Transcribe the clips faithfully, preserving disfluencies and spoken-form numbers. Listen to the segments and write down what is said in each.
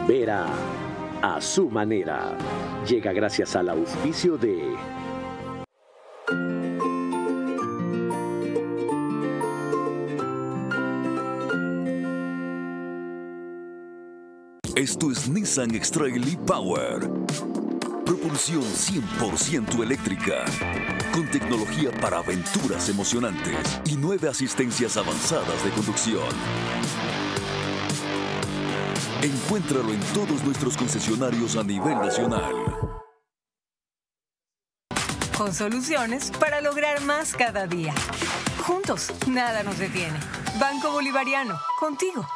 Vera a su manera. Llega gracias al auspicio de Esto es Nissan X-Trail e-Power. Propulsión cien por ciento eléctrica. Con tecnología para aventuras emocionantes y nueve asistencias avanzadas de conducción. Encuéntralo en todos nuestros concesionarios a nivel nacional. Con soluciones para lograr más cada día. Juntos, nada nos detiene. Banco Bolivariano, contigo.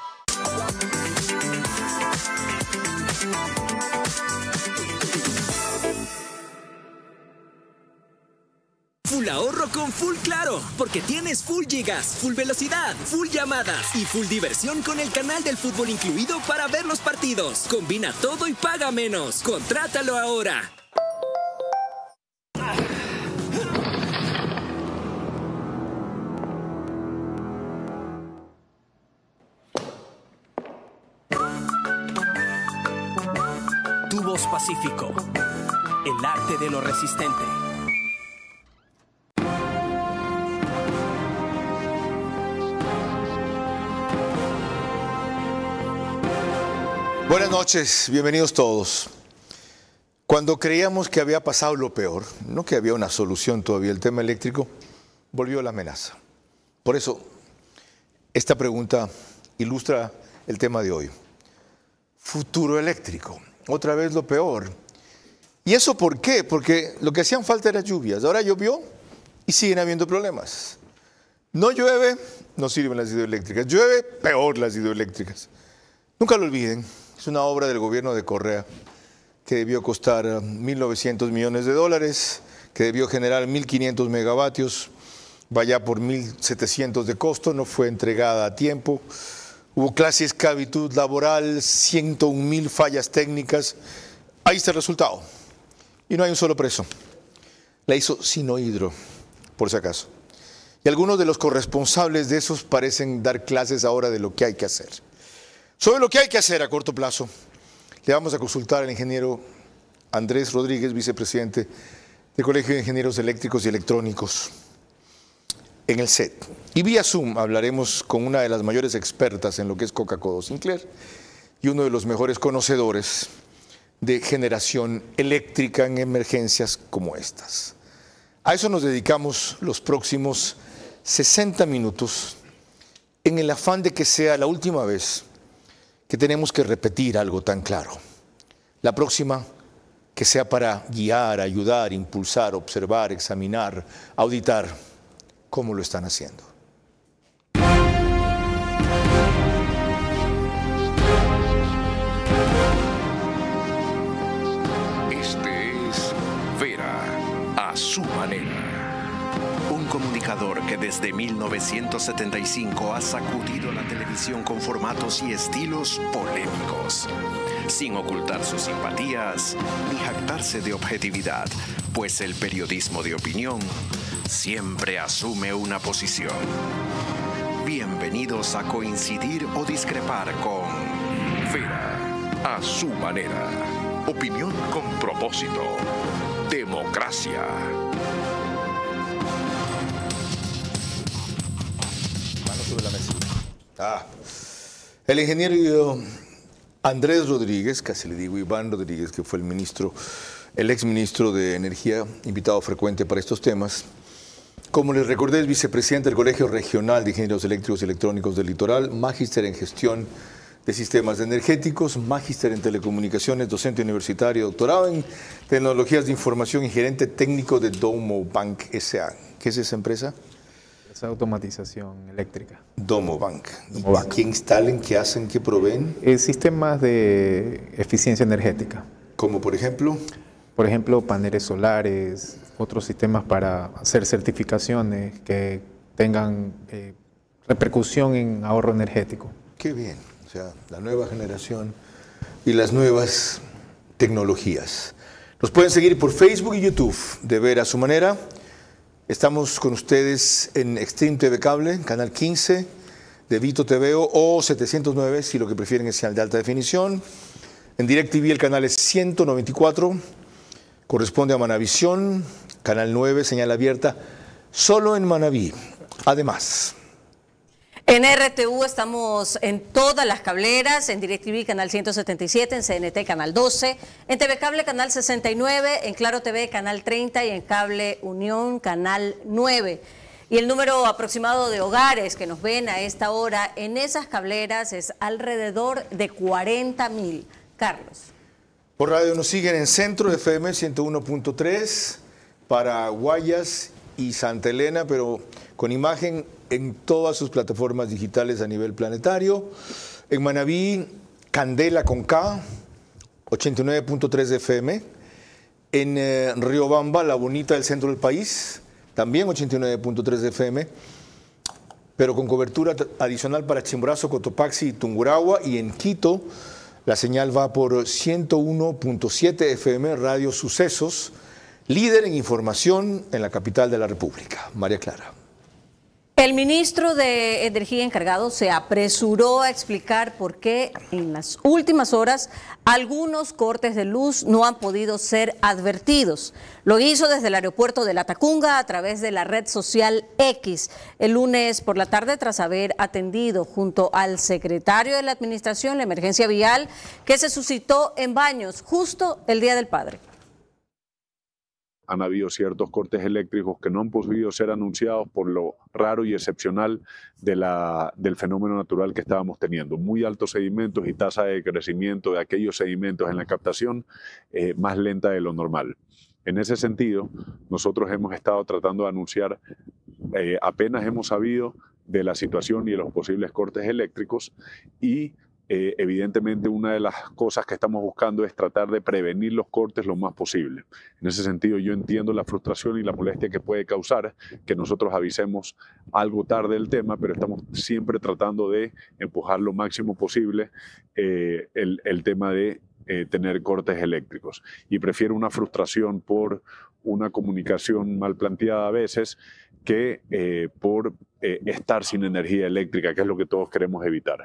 Full ahorro con Full Claro, porque tienes full gigas, full velocidad, full llamadas y full diversión con el canal del fútbol incluido para ver los partidos. Combina todo y paga menos. Contrátalo ahora. Tubos Pacífico, el arte de lo resistente. Buenas noches, bienvenidos todos. Cuando creíamos que había pasado lo peor, no que había una solución todavía, el tema eléctrico, volvió la amenaza. Por eso, esta pregunta ilustra el tema de hoy. Futuro eléctrico, otra vez lo peor. ¿Y eso por qué? Porque lo que hacían falta eran lluvias. Ahora llovió y siguen habiendo problemas. No llueve, no sirven las hidroeléctricas. Llueve, peor las hidroeléctricas. Nunca lo olviden. Es una obra del gobierno de Correa que debió costar mil novecientos millones de dólares, que debió generar mil quinientos megavatios, vaya por mil setecientos de costo, no fue entregada a tiempo. Hubo casi esclavitud laboral, ciento un mil fallas técnicas. Ahí está el resultado. Y no hay un solo preso. La hizo Sinohidro, por si acaso. Y algunos de los corresponsables de esos parecen dar clases ahora de lo que hay que hacer. Sobre lo que hay que hacer a corto plazo, le vamos a consultar al ingeniero Andrés Rodríguez, vicepresidente del Colegio de Ingenieros Eléctricos y Electrónicos, en el C E T. Y vía Zoom hablaremos con una de las mayores expertas en lo que es Coca-Cola Sinclair y uno de los mejores conocedores de generación eléctrica en emergencias como estas. A eso nos dedicamos los próximos sesenta minutos en el afán de que sea la última vez que tenemos que repetir algo tan claro. La próxima, que sea para guiar, ayudar, impulsar, observar, examinar, auditar cómo lo están haciendo. Este es Vera a su manera. Un comunicador que desde mil novecientos setenta y cinco ha sacudido la televisión con formatos y estilos polémicos, sin ocultar sus simpatías ni jactarse de objetividad, pues el periodismo de opinión siempre asume una posición. Bienvenidos a coincidir o discrepar con Vera a su manera. Opinión con propósito. Democracia. Sobre la mesa. Ah, el ingeniero Andrés Rodríguez, casi le digo Iván Rodríguez, que fue el ministro, el exministro de Energía, invitado frecuente para estos temas. Como les recordé, es vicepresidente del Colegio Regional de Ingenieros Eléctricos y Electrónicos del Litoral, magíster en gestión de sistemas energéticos, magíster en telecomunicaciones, docente universitario, doctorado en tecnologías de información y gerente técnico de Domo Bank S A ¿Qué es esa empresa? Es automatización eléctrica. Domo Bank. Domo Bank. ¿Qué instalen, qué hacen, qué proveen? Eh, sistemas de eficiencia energética. ¿Como por ejemplo? Por ejemplo, paneles solares, otros sistemas para hacer certificaciones que tengan eh, repercusión en ahorro energético. Qué bien. O sea, la nueva generación y las nuevas tecnologías. Nos pueden seguir por Facebook y YouTube de Ver a su manera. Estamos con ustedes en Extreme T V Cable, canal quince de Vito T V o setecientos nueve, si lo que prefieren es señal de alta definición. En DirecTV el canal es ciento noventa y cuatro, corresponde a Manavisión, canal nueve, señal abierta, solo en Manaví. Además, en R T U estamos en todas las cableras, en DirecTV canal ciento setenta y siete, en C N T canal doce, en T V Cable canal sesenta y nueve, en Claro T V canal treinta y en Cable Unión canal nueve. Y el número aproximado de hogares que nos ven a esta hora en esas cableras es alrededor de cuarenta mil. Carlos. Por radio nos siguen en Centro F M ciento uno punto tres, para Guayas y Santa Elena, pero con imagen en todas sus plataformas digitales a nivel planetario. En Manaví, Candela con K, ochenta y nueve punto tres de F M. En eh, Riobamba, la bonita del centro del país, también ochenta y nueve punto tres de F M, pero con cobertura adicional para Chimborazo, Cotopaxi y Tungurahua. Y en Quito, la señal va por ciento uno punto siete F M, Radio Sucesos, líder en información en la capital de la República. María Clara. El ministro de Energía encargado se apresuró a explicar por qué en las últimas horas algunos cortes de luz no han podido ser advertidos. Lo hizo desde el aeropuerto de La Tacunga a través de la red social X el lunes por la tarde, tras haber atendido junto al secretario de la Administración la emergencia vial que se suscitó en Baños justo el Día del Padre. Han habido ciertos cortes eléctricos que no han podido ser anunciados por lo raro y excepcional de la, del fenómeno natural que estábamos teniendo. Muy altos sedimentos y tasa de crecimiento de aquellos sedimentos en la captación eh, más lenta de lo normal. En ese sentido, nosotros hemos estado tratando de anunciar, eh, apenas hemos sabido de la situación y de los posibles cortes eléctricos, y Eh, evidentemente una de las cosas que estamos buscando es tratar de prevenir los cortes lo más posible. En ese sentido, yo entiendo la frustración y la molestia que puede causar que nosotros avisemos algo tarde del tema, pero estamos siempre tratando de empujar lo máximo posible eh, el, el tema de eh, tener cortes eléctricos. Y prefiero una frustración por una comunicación mal planteada a veces que eh, por eh, estar sin energía eléctrica, que es lo que todos queremos evitar.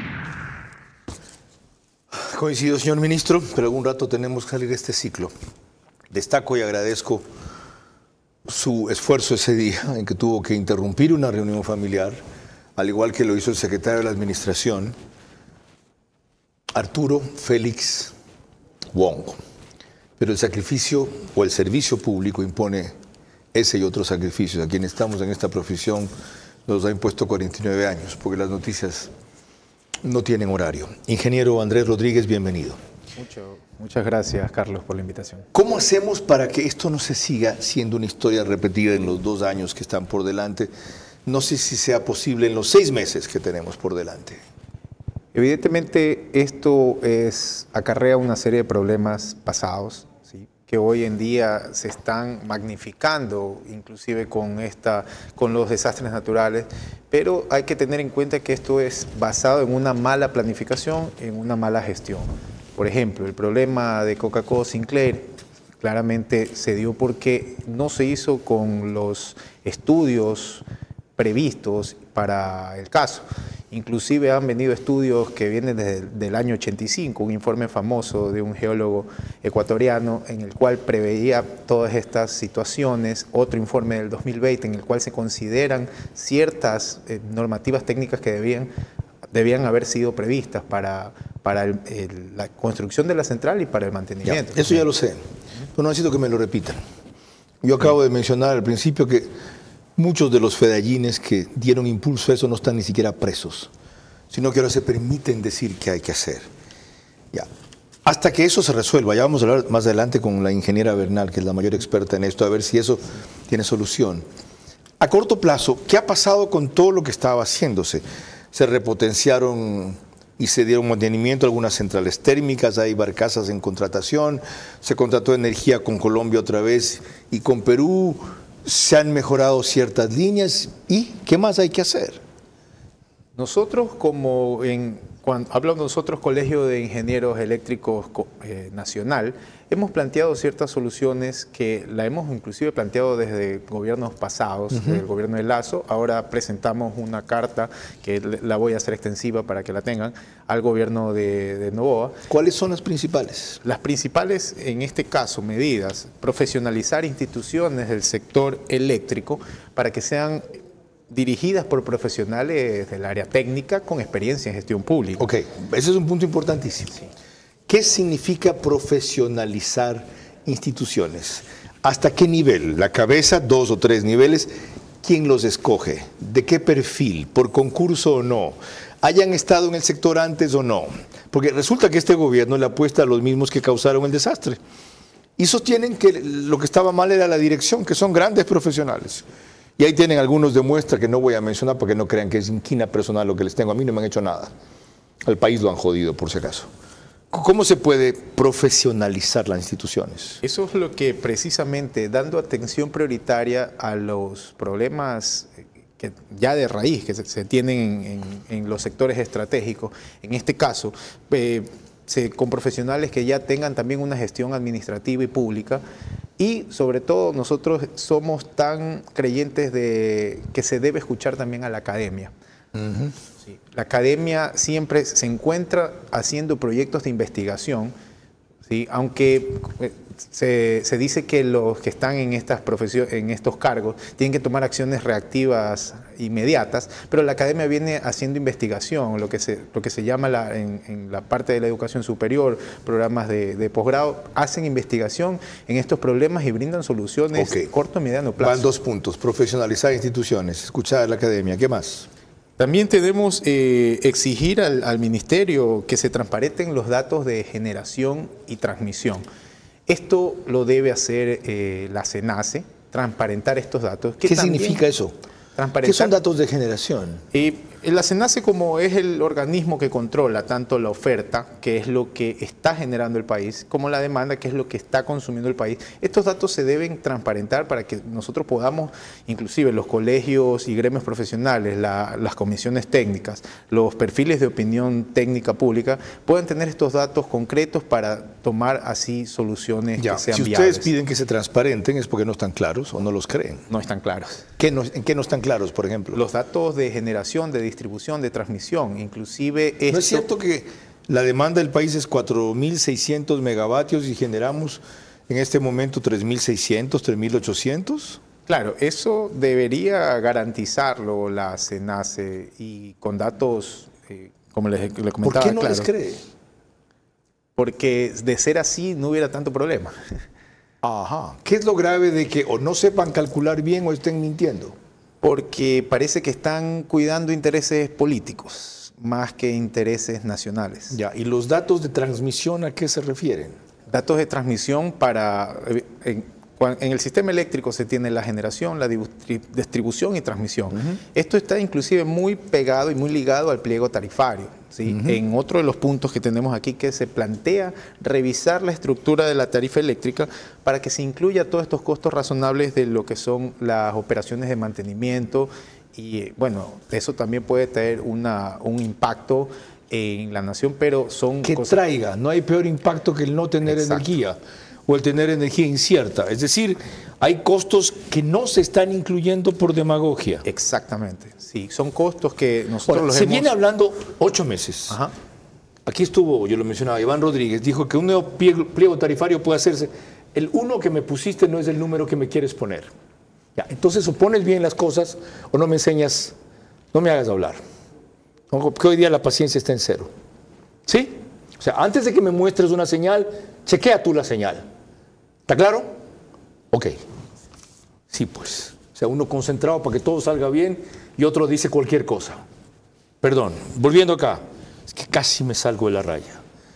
Coincido, señor ministro, pero algún rato tenemos que salir de este ciclo. Destaco y agradezco su esfuerzo ese día en que tuvo que interrumpir una reunión familiar, al igual que lo hizo el secretario de la Administración, Arturo Félix Wong. Pero el sacrificio o el servicio público impone ese y otros sacrificios. A quienes estamos en esta profesión nos ha impuesto cuarenta y nueve años, porque las noticias no tienen horario. Ingeniero Andrés Rodríguez, bienvenido. Mucho, muchas gracias, Carlos, por la invitación. ¿Cómo hacemos para que esto no se siga siendo una historia repetida en los dos años que están por delante? No sé si sea posible en los seis meses que tenemos por delante. Evidentemente, esto es, acarrea una serie de problemas pasados, ¿sí?, que hoy en día se están magnificando, inclusive con, esta, con los desastres naturales, pero hay que tener en cuenta que esto es basado en una mala planificación, en una mala gestión. Por ejemplo, el problema de Coca-Cola Sinclair claramente se dio porque no se hizo con los estudios previstos para el caso. Inclusive han venido estudios que vienen desde el año ochenta y cinco, un informe famoso de un geólogo ecuatoriano en el cual preveía todas estas situaciones, otro informe del dos mil veinte en el cual se consideran ciertas eh, normativas técnicas que debían, debían haber sido previstas para, para el, el, la construcción de la central y para el mantenimiento. Ya, eso ya lo sé, pero no necesito que me lo repitan. Yo acabo de mencionar al principio que muchos de los fedallines que dieron impulso a eso no están ni siquiera presos, sino que ahora se permiten decir qué hay que hacer. Ya. Hasta que eso se resuelva, ya vamos a hablar más adelante con la ingeniera Bernal, que es la mayor experta en esto, a ver si eso tiene solución. A corto plazo, ¿qué ha pasado con todo lo que estaba haciéndose? Se repotenciaron y se dieron mantenimiento a algunas centrales térmicas, hay barcazas en contratación, se contrató energía con Colombia otra vez y con Perú. Se han mejorado ciertas líneas y ¿qué más hay que hacer? Nosotros como en, cuando hablo de nosotros, Colegio de Ingenieros Eléctricos eh, Nacional, hemos planteado ciertas soluciones que la hemos inclusive planteado desde gobiernos pasados, uh-huh. del gobierno de Lasso. Ahora presentamos una carta que la voy a hacer extensiva para que la tengan al gobierno de, de Novoa. ¿Cuáles son las principales? Las principales, en este caso, medidas: profesionalizar instituciones del sector eléctrico para que sean dirigidas por profesionales del área técnica con experiencia en gestión pública. Ok, ese es un punto importantísimo. Sí. ¿Qué significa profesionalizar instituciones? ¿Hasta qué nivel? ¿La cabeza? ¿Dos o tres niveles? ¿Quién los escoge? ¿De qué perfil? ¿Por concurso o no? ¿Hayan estado en el sector antes o no? Porque resulta que este gobierno le apuesta a los mismos que causaron el desastre. Y sostienen que lo que estaba mal era la dirección, que son grandes profesionales. Y ahí tienen algunos de muestra que no voy a mencionar porque no crean que es inquina personal lo que les tengo. A mí no me han hecho nada. Al país lo han jodido, por si acaso. ¿Cómo se puede profesionalizar las instituciones? Eso es lo que precisamente, dando atención prioritaria a los problemas que ya de raíz que se, se tienen en, en, en los sectores estratégicos, en este caso, eh, se, con profesionales que ya tengan también una gestión administrativa y pública. Y sobre todo nosotros somos tan creyentes de que se debe escuchar también a la academia. Uh-huh. Sí. La academia siempre se encuentra haciendo proyectos de investigación, ¿sí? Aunque se, se dice que los que están en, estas profesiones, en estos cargos tienen que tomar acciones reactivas inmediatas, pero la academia viene haciendo investigación, lo que se, lo que se llama la, en, en la parte de la educación superior, programas de, de posgrado, hacen investigación en estos problemas y brindan soluciones okay. corto y mediano plazo. Van dos puntos: profesionalizar instituciones, escuchar a la academia. ¿Qué más? También tenemos eh, exigir al, al ministerio que se transparenten los datos de generación y transmisión. Esto lo debe hacer eh, la SENACE, transparentar estos datos. ¿Qué significa eso? ¿Qué son datos de generación? Eh, la SENACE, como es el organismo que controla tanto la oferta, que es lo que está generando el país, como la demanda, que es lo que está consumiendo el país, estos datos se deben transparentar para que nosotros podamos, inclusive los colegios y gremios profesionales, la, las comisiones técnicas, los perfiles de opinión técnica pública, puedan tener estos datos concretos para tomar así soluciones ya, que sean si viables. Si ustedes piden que se transparenten es porque no están claros o no los creen. No están claros. ¿Qué no, ¿En qué no están claros, por ejemplo? Los datos de generación, de distribución, de transmisión, inclusive esto... ¿No es cierto que la demanda del país es cuatro mil seiscientos megavatios y generamos en este momento tres mil seiscientos, tres mil ochocientos? Claro, eso debería garantizarlo la SENACE y con datos, eh, como les, les comentaba. ¿Por qué no claro, les cree? Porque de ser así no hubiera tanto problema. Ajá. ¿Qué es lo grave de que o no sepan calcular bien o estén mintiendo? Porque parece que están cuidando intereses políticos más que intereses nacionales. Ya, ¿y los datos de transmisión a qué se refieren? Datos de transmisión para... En, en el sistema eléctrico se tiene la generación, la distribución y transmisión. Uh-huh. Esto está inclusive muy pegado y muy ligado al pliego tarifario, ¿sí? Uh-huh. En otro de los puntos que tenemos aquí, que se plantea revisar la estructura de la tarifa eléctrica para que se incluya todos estos costos razonables de lo que son las operaciones de mantenimiento y, bueno, eso también puede traer una, un impacto en la nación, pero son que cosas... traiga, no hay peor impacto que el no tener Exacto. energía o el tener energía incierta. Es decir, hay costos que no se están incluyendo por demagogia. Exactamente, sí, son costos que nosotros Ahora, los se hemos... viene hablando ocho meses. Ajá. Aquí estuvo, yo lo mencionaba, Iván Rodríguez, dijo que un nuevo pliego tarifario puede hacerse. El uno que me pusiste no es el número que me quieres poner. Ya, entonces o pones bien las cosas o no me enseñas, no me hagas hablar. Porque hoy día la paciencia está en cero. ¿Sí? O sea, antes de que me muestres una señal, chequea tú la señal. ¿Está claro? Ok. Sí, pues. O sea, uno concentrado para que todo salga bien y otro dice cualquier cosa. Perdón, volviendo acá. Es que casi me salgo de la raya.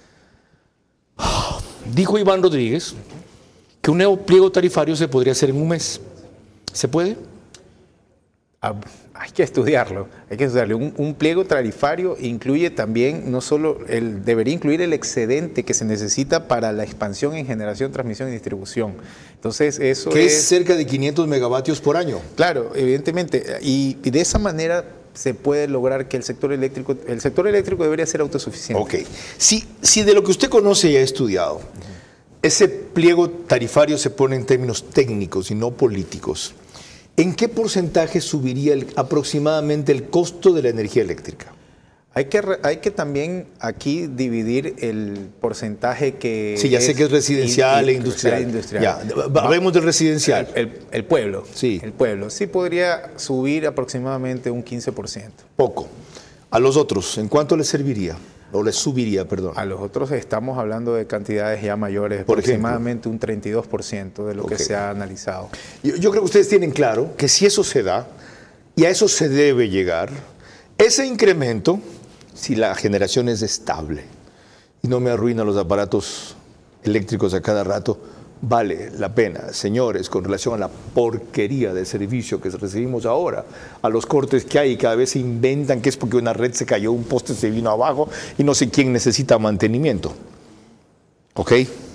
Dijo Iván Rodríguez que un nuevo pliego tarifario se podría hacer en un mes. ¿Se puede? Ah, hay que estudiarlo, hay que estudiarlo. Un, un pliego tarifario incluye también, no solo, el, debería incluir el excedente que se necesita para la expansión en generación, transmisión y distribución. Entonces, eso que es... es cerca de quinientos megavatios por año. Claro, evidentemente. Y, y de esa manera se puede lograr que el sector eléctrico, el sector eléctrico debería ser autosuficiente. Ok. Si, si de lo que usted conoce y ha estudiado, ese pliego tarifario se pone en términos técnicos y no políticos, ¿en qué porcentaje subiría el, aproximadamente el costo de la energía eléctrica? Hay que, hay que también aquí dividir el porcentaje que... Sí, ya sé que es residencial e industrial. industrial. Ya, hablemos del residencial. El, el, el pueblo. Sí. El pueblo. Sí podría subir aproximadamente un quince por ciento. Poco. A los otros, ¿en cuánto les serviría? O les subiría, perdón. A los otros estamos hablando de cantidades ya mayores, Por aproximadamente ejemplo, un treinta y dos por ciento de lo okay. que se ha analizado. Yo, yo creo que ustedes tienen claro que si eso se da, y a eso se debe llegar, ese incremento, si la generación es estable y no me arruina los aparatos eléctricos a cada rato, vale la pena, señores, con relación a la porquería de servicio que recibimos ahora, a los cortes que hay y cada vez se inventan que es porque una red se cayó, un poste se vino abajo y no sé quién necesita mantenimiento. ¿Ok?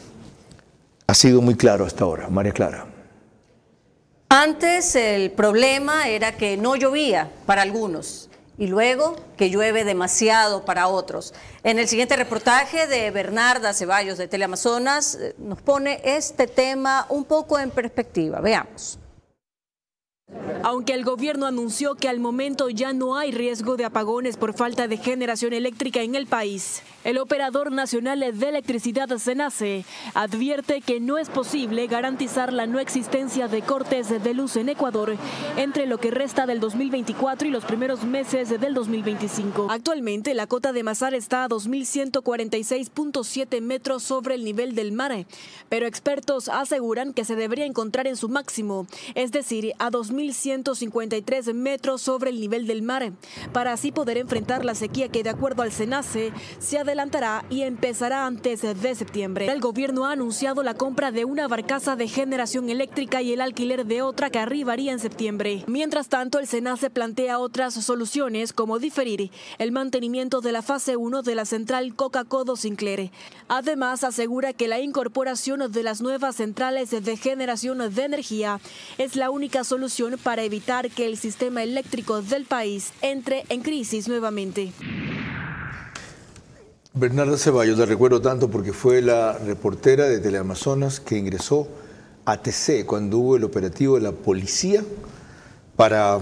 Ha sido muy claro hasta ahora, María Clara. Antes el problema era que no llovía para algunos y luego que llueve demasiado para otros. En el siguiente reportaje de Bernarda Ceballos de Teleamazonas nos pone este tema un poco en perspectiva. Veamos. Aunque el gobierno anunció que al momento ya no hay riesgo de apagones por falta de generación eléctrica en el país, el Operador Nacional de Electricidad, SENACE, advierte que no es posible garantizar la no existencia de cortes de luz en Ecuador entre lo que resta del dos mil veinticuatro y los primeros meses del dos mil veinticinco. Actualmente la cota de Masar está a dos mil ciento cuarenta y seis punto siete metros sobre el nivel del mar, pero expertos aseguran que se debería encontrar en su máximo, es decir, a dos mil ciento cincuenta y tres metros sobre el nivel del mar, para así poder enfrentar la sequía que, de acuerdo al SENACE, se adelantará y empezará antes de septiembre. El gobierno ha anunciado la compra de una barcaza de generación eléctrica y el alquiler de otra que arribaría en septiembre. Mientras tanto, el SENACE plantea otras soluciones, como diferir el mantenimiento de la fase uno de la central Coca-Codo Sinclair. Además, asegura que la incorporación de las nuevas centrales de generación de energía es la única solución para evitar que el sistema eléctrico del país entre en crisis nuevamente. Bernarda Ceballos, la recuerdo tanto porque fue la reportera de Teleamazonas que ingresó a T C cuando hubo el operativo de la policía para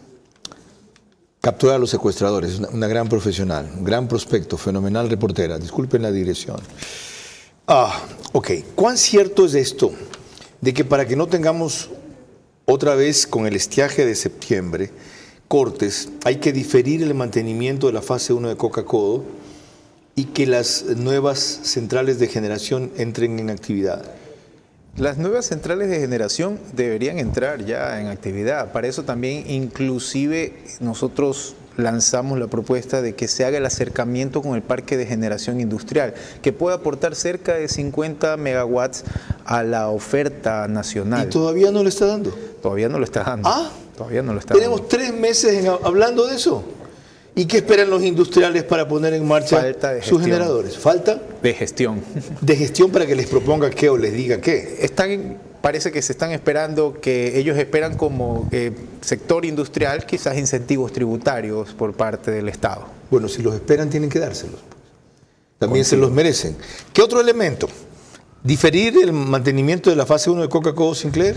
capturar a los secuestradores. Una, una gran profesional, un gran prospecto, fenomenal reportera. Disculpen la digresión. Ah, ok. ¿Cuán cierto es esto de que para que no tengamos otra vez con el estiaje de septiembre cortes, hay que diferir el mantenimiento de la fase uno de Coca-Codo y que las nuevas centrales de generación entren en actividad? Las nuevas centrales de generación deberían entrar ya en actividad. Para eso también inclusive nosotros lanzamos la propuesta de que se haga el acercamiento con el parque de generación industrial, que puede aportar cerca de cincuenta megawatts a la oferta nacional. ¿Y todavía no lo está dando? Todavía no lo está dando. Ah, todavía no lo está tenemos dando. tres meses en, hablando de eso. ¿Y qué esperan los industriales para poner en marcha sus generadores? ¿Falta? De gestión. ¿De gestión para que les proponga qué o les diga qué? Están, parece que se están esperando, que ellos esperan como eh, sector industrial quizás incentivos tributarios por parte del Estado. Bueno, si los esperan tienen que dárselos. Pues. También Contigo. Se los merecen. ¿Qué otro elemento? ¿Diferir el mantenimiento de la fase uno de Coca-Codo Sinclair?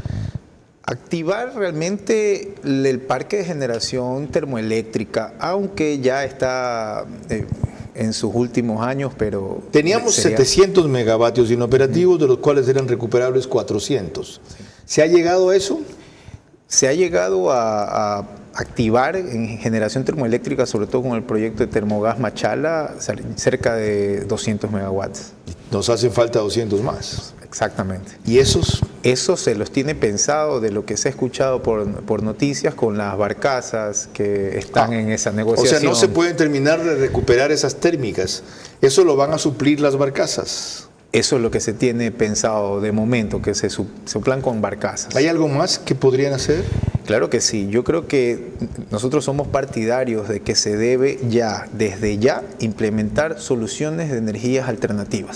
Activar realmente el parque de generación termoeléctrica, aunque ya está eh, en sus últimos años, pero... Teníamos sería... setecientos megavatios inoperativos, de los cuales eran recuperables cuatrocientos. Sí. ¿Se ha llegado a eso? Se ha llegado a, a activar en generación termoeléctrica, sobre todo con el proyecto de Termogas Machala, cerca de doscientos megawatts. Nos hacen falta doscientos más. Exactamente. ¿Y esos? Esos se los tiene pensado de lo que se ha escuchado por, por noticias con las barcazas que están ah, en esa negociación. O sea, no se pueden terminar de recuperar esas térmicas. Eso lo van a suplir las barcazas. Eso es lo que se tiene pensado de momento, que se suplan con barcazas. ¿Hay algo más que podrían hacer? Claro que sí. Yo creo que nosotros somos partidarios de que se debe ya, desde ya, implementar soluciones de energías alternativas.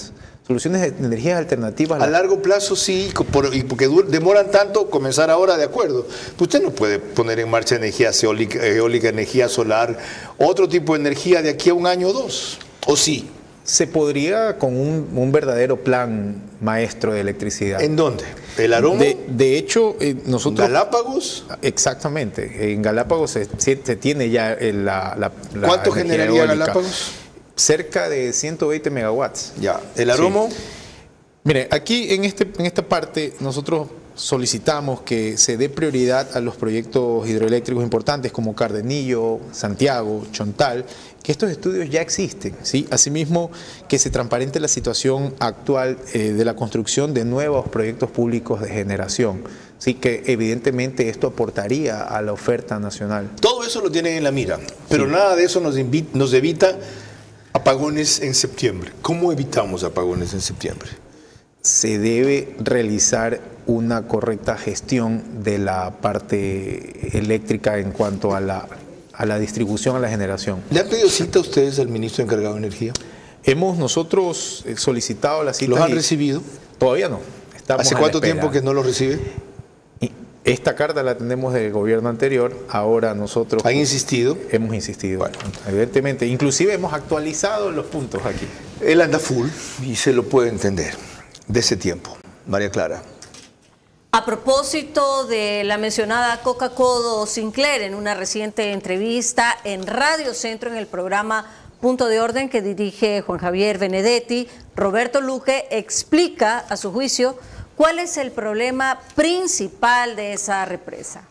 soluciones de energías alternativas. A largo plazo sí, por, y porque demoran tanto comenzar ahora, de acuerdo. Usted no puede poner en marcha energía eólica, eólica, energía solar, otro tipo de energía de aquí a un año o dos, ¿o sí? Se podría con un, un verdadero plan maestro de electricidad. ¿En dónde? ¿El Aromo? De, de hecho, eh, nosotros... ¿Galápagos? Exactamente. En Galápagos se, se tiene ya la, la, la ¿Cuánto generaría eólica. Galápagos? Cerca de ciento veinte megawatts. Ya. ¿El Aromo? Sí. Mire, aquí en, este, en esta parte nosotros solicitamos que se dé prioridad a los proyectos hidroeléctricos importantes como Cardenillo, Santiago, Chontal, que estos estudios ya existen, ¿sí? Asimismo, que se transparente la situación actual eh, de la construcción de nuevos proyectos públicos de generación, ¿sí? Que evidentemente esto aportaría a la oferta nacional. Todo eso lo tienen en la mira, pero sí. Nada de eso nos, nos evita apagones en septiembre. ¿Cómo evitamos apagones en septiembre? Se debe realizar una correcta gestión de la parte eléctrica en cuanto a la, a la distribución, a la generación. ¿Le han pedido cita a ustedes al ministro encargado de energía? Hemos nosotros solicitado la cita. ¿Los han recibido? Todavía no. Estamos ¿Hace cuánto tiempo que no lo recibe? Esta carta la tenemos del gobierno anterior, ahora nosotros... ¿Han insistido? Hemos insistido, bueno, evidentemente. Inclusive hemos actualizado los puntos aquí. Él anda full y se lo puede entender. De ese tiempo. María Clara. A propósito de la mencionada Coca-Cola Sinclair, en una reciente entrevista en Radio Centro en el programa Punto de Orden que dirige Juan Javier Benedetti, Roberto Luque explica a su juicio cuál es el problema principal de esa represa.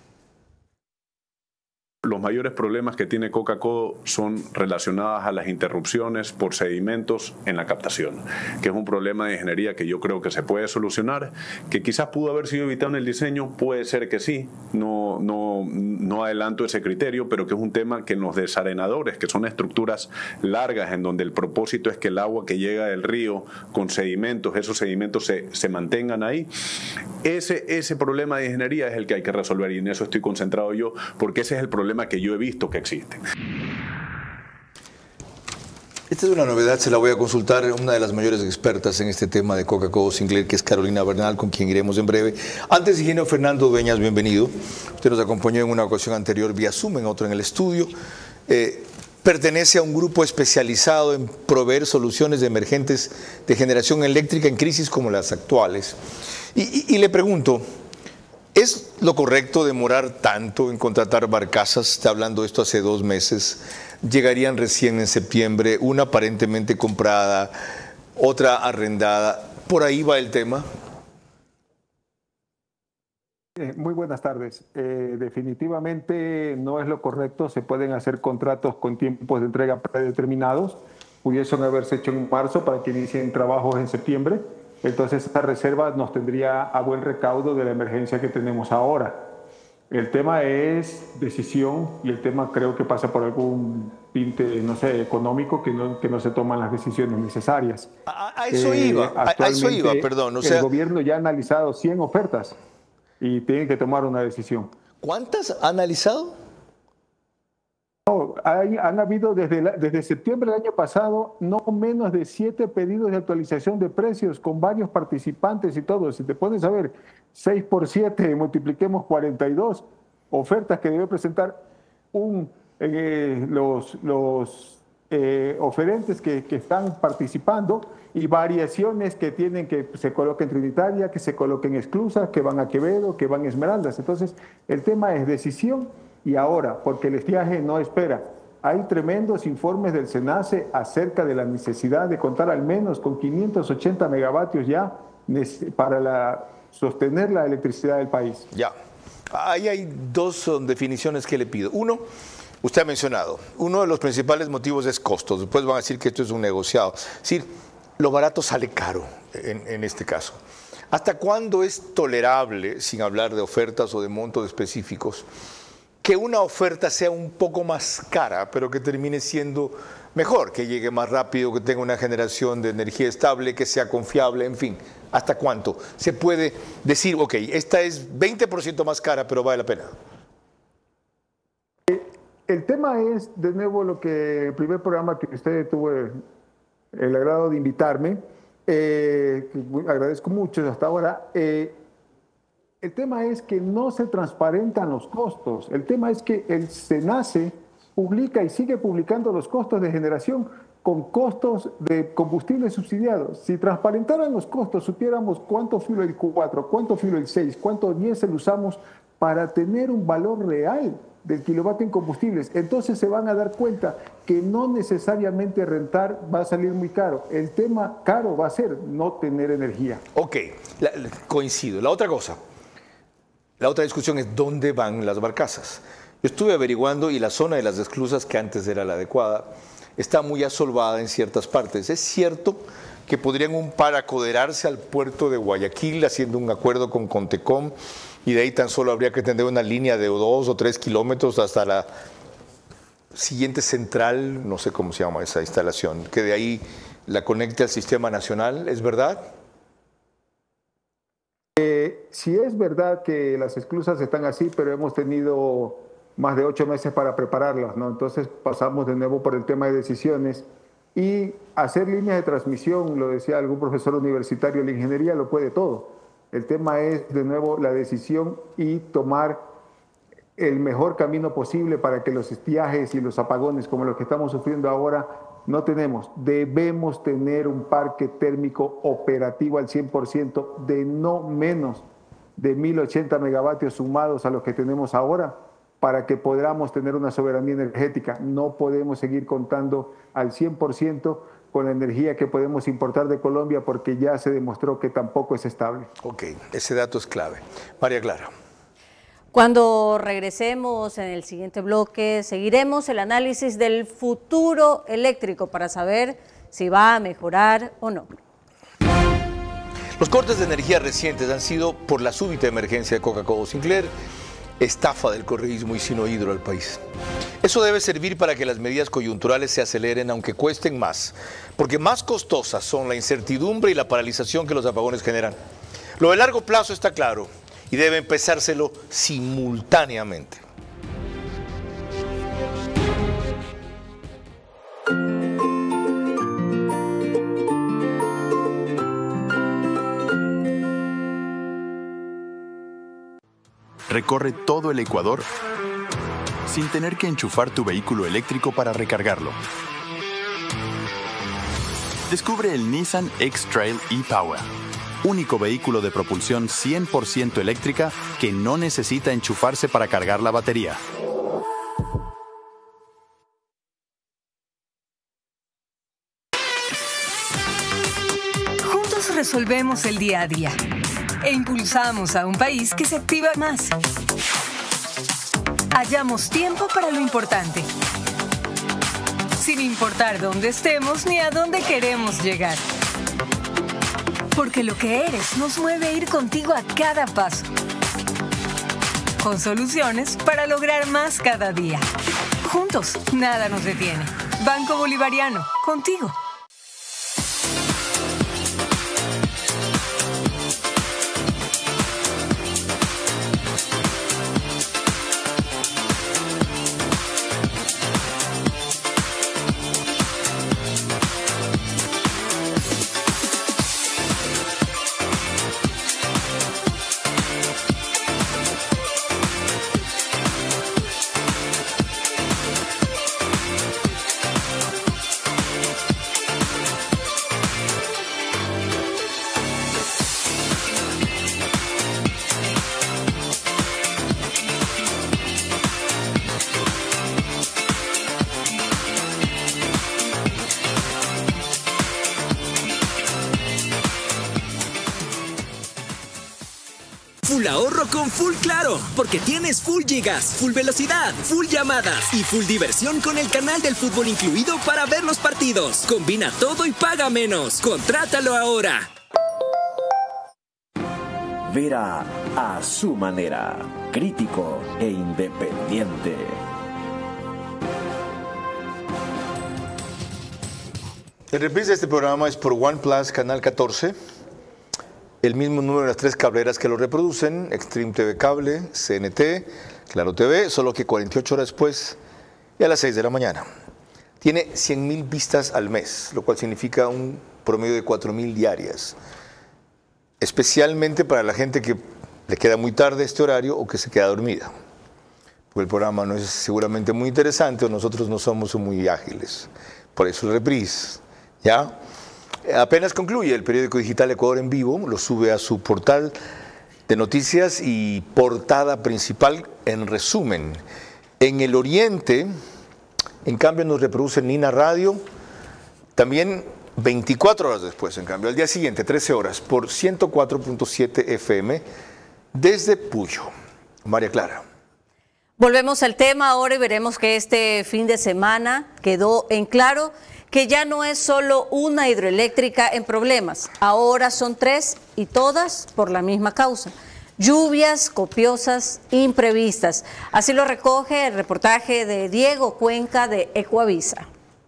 Los mayores problemas que tiene Coca-Cola son relacionados a las interrupciones por sedimentos en la captación, que es un problema de ingeniería que yo creo que se puede solucionar, que quizás pudo haber sido evitado en el diseño, puede ser que sí, no, no, no adelanto ese criterio, pero que es un tema que en los desarenadores, que son estructuras largas en donde el propósito es que el agua que llega del río con sedimentos, esos sedimentos se, se mantengan ahí, ese, ese problema de ingeniería es el que hay que resolver y en eso estoy concentrado yo, porque ese es el problema que yo he visto que existe. Esta es una novedad, se la voy a consultar a una de las mayores expertas en este tema de Coca-Cola Sinclair, que es Carolina Bernal, con quien iremos en breve. Antes, ingeniero Fernando Dueñas, bienvenido. Usted nos acompañó en una ocasión anterior vía Zoom, en otro en el estudio. Eh, pertenece a un grupo especializado en proveer soluciones emergentes de generación eléctrica en crisis como las actuales. Y, y, y le pregunto, ¿es lo correcto demorar tanto en contratar barcazas? Está hablando de esto hace dos meses. Llegarían recién en septiembre, una aparentemente comprada, otra arrendada. ¿Por ahí va el tema? Eh, muy buenas tardes. Eh, definitivamente no es lo correcto. Se pueden hacer contratos con tiempos de entrega predeterminados. Pudiesen haberse hecho en marzo para que inicien trabajos en septiembre. Entonces, esta reserva nos tendría a buen recaudo de la emergencia que tenemos ahora. El tema es decisión y el tema creo que pasa por algún tinte, no sé, económico, que no, que no se toman las decisiones necesarias. A, a eso eh, iba, a, a eso iba, perdón. O sea, el gobierno ya ha analizado cien ofertas y tienen que tomar una decisión. ¿Cuántas ha analizado? No, hay, han habido desde, la, desde septiembre del año pasado no menos de siete pedidos de actualización de precios con varios participantes y todo. Si te pones a ver, seis por siete, multipliquemos cuarenta y dos ofertas que debe presentar un, eh, los, los eh, oferentes que, que están participando y variaciones que tienen que se coloquen Trinitaria, que se coloquen Exclusas, que van a Quevedo, que van Esmeraldas. Entonces, el tema es decisión. Y ahora, porque el estiaje no espera, hay tremendos informes del SENACE acerca de la necesidad de contar al menos con quinientos ochenta megavatios ya para la, sostener la electricidad del país. Ya, ahí hay dos definiciones que le pido. Uno, usted ha mencionado, uno de los principales motivos es costos. Después van a decir que esto es un negociado. Es decir, lo barato sale caro en, en este caso. ¿Hasta cuándo es tolerable, sin hablar de ofertas o de montos específicos, que una oferta sea un poco más cara, pero que termine siendo mejor, que llegue más rápido, que tenga una generación de energía estable, que sea confiable, en fin? ¿Hasta cuánto se puede decir, ok, esta es veinte por ciento más cara, pero vale la pena? El tema es, de nuevo, lo que el primer programa que usted tuvo el agrado de invitarme, eh, agradezco mucho hasta ahora. Eh, el tema es que no se transparentan los costos. El tema es que el SENACE publica y sigue publicando los costos de generación con costos de combustibles subsidiados. Si transparentaran los costos, supiéramos cuánto fuel el cuatro, cuánto fuel el seis, cuánto diésel usamos para tener un valor real del kilovatio en combustibles, entonces se van a dar cuenta que no necesariamente rentar va a salir muy caro. El tema caro va a ser no tener energía. Ok, la, la, coincido. La otra cosa, la otra discusión es dónde van las barcazas. Yo estuve averiguando y la zona de las esclusas, que antes era la adecuada, está muy asolvada en ciertas partes. Es cierto que podrían un par acoderarse al puerto de Guayaquil haciendo un acuerdo con Contecom, y de ahí tan solo habría que tener una línea de dos o tres kilómetros hasta la siguiente central, no sé cómo se llama esa instalación, que de ahí la conecte al sistema nacional. ¿Es verdad? Eh, sí es verdad que las esclusas están así, pero hemos tenido más de ocho meses para prepararlas, ¿no? Entonces pasamos de nuevo por el tema de decisiones y hacer líneas de transmisión, lo decía algún profesor universitario, la ingeniería lo puede todo. El tema es, de nuevo, la decisión y tomar el mejor camino posible para que los estiajes y los apagones como los que estamos sufriendo ahora no tenemos. Debemos tener un parque térmico operativo al cien por ciento de no menos de mil ochenta megavatios sumados a los que tenemos ahora para que podamos tener una soberanía energética. No podemos seguir contando al cien por ciento con la energía que podemos importar de Colombia porque ya se demostró que tampoco es estable. Ok, ese dato es clave. María Clara. Cuando regresemos en el siguiente bloque, seguiremos el análisis del futuro eléctrico para saber si va a mejorar o no. Los cortes de energía recientes han sido por la súbita emergencia de Coca-Cola Sinclair, estafa del correísmo y sinohidro al país. Eso debe servir para que las medidas coyunturales se aceleren, aunque cuesten más, porque más costosas son la incertidumbre y la paralización que los apagones generan. Lo de largo plazo está claro y debe empezárselo simultáneamente. Recorre todo el Ecuador sin tener que enchufar tu vehículo eléctrico para recargarlo. Descubre el Nissan X-Trail e-Power, único vehículo de propulsión cien por ciento eléctrica que no necesita enchufarse para cargar la batería. Juntos resolvemos el día a día e impulsamos a un país que se activa más. Hallamos tiempo para lo importante, sin importar dónde estemos ni a dónde queremos llegar. Porque lo que eres nos mueve a ir contigo a cada paso, con soluciones para lograr más cada día. Juntos, nada nos detiene. Banco Bolivariano, contigo. Full ahorro con Full Claro, porque tienes full gigas, full velocidad, full llamadas y full diversión con el canal del fútbol incluido para ver los partidos. Combina todo y paga menos. Contrátalo ahora. Vera a su manera, crítico e independiente. El reprise de este programa es por OnePlus Canal catorce. El mismo número de las tres cableras que lo reproducen, Extreme T V Cable, C N T, Claro T V, solo que cuarenta y ocho horas después y a las seis de la mañana. tiene cien mil vistas al mes, lo cual significa un promedio de cuatro mil diarias. Especialmente para la gente que le queda muy tarde este horario o que se queda dormida. Porque el programa no es seguramente muy interesante o nosotros no somos muy ágiles. Por eso el reprise, ¿ya? Apenas concluye el periódico digital Ecuador en Vivo, lo sube a su portal de noticias y portada principal en resumen. En el oriente, en cambio, nos reproduce Nina Radio, también veinticuatro horas después, en cambio, al día siguiente, trece horas, por ciento cuatro punto siete F M, desde Puyo. María Clara. Volvemos al tema ahora y veremos que este fin de semana quedó en claro que ya no es solo una hidroeléctrica en problemas, ahora son tres y todas por la misma causa. Lluvias copiosas imprevistas. Así lo recoge el reportaje de Diego Cuenca de Ecuavisa.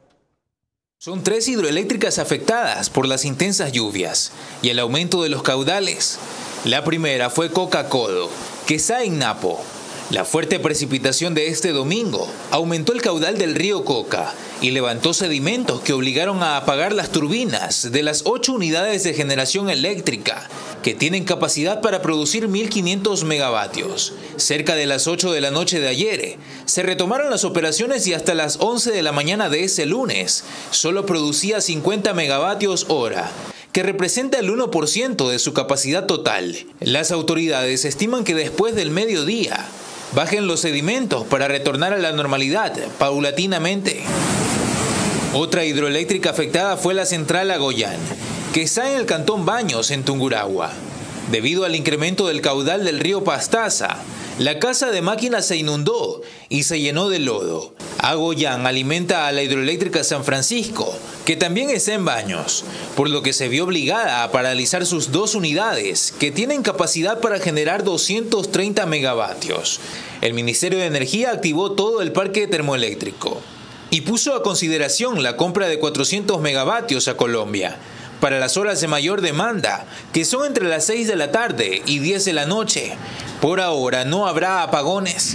Son tres hidroeléctricas afectadas por las intensas lluvias y el aumento de los caudales. La primera fue Coca-Codo, que está en Napo. La fuerte precipitación de este domingo aumentó el caudal del río Coca y levantó sedimentos que obligaron a apagar las turbinas de las ocho unidades de generación eléctrica, que tienen capacidad para producir mil quinientos megavatios. Cerca de las ocho de la noche de ayer, se retomaron las operaciones y hasta las once de la mañana de ese lunes, solo producía cincuenta megavatios hora, que representa el uno por ciento de su capacidad total. Las autoridades estiman que después del mediodía, bajen los sedimentos para retornar a la normalidad paulatinamente. Otra hidroeléctrica afectada fue la central Agoyán, que está en el cantón Baños, en Tungurahua. Debido al incremento del caudal del río Pastaza, la casa de máquinas se inundó y se llenó de lodo. Agoyán alimenta a la hidroeléctrica San Francisco, que también está en Baños, por lo que se vio obligada a paralizar sus dos unidades, que tienen capacidad para generar doscientos treinta megavatios. El Ministerio de Energía activó todo el parque termoeléctrico y puso a consideración la compra de cuatrocientos megavatios a Colombia para las horas de mayor demanda, que son entre las seis de la tarde y diez de la noche. Por ahora no habrá apagones.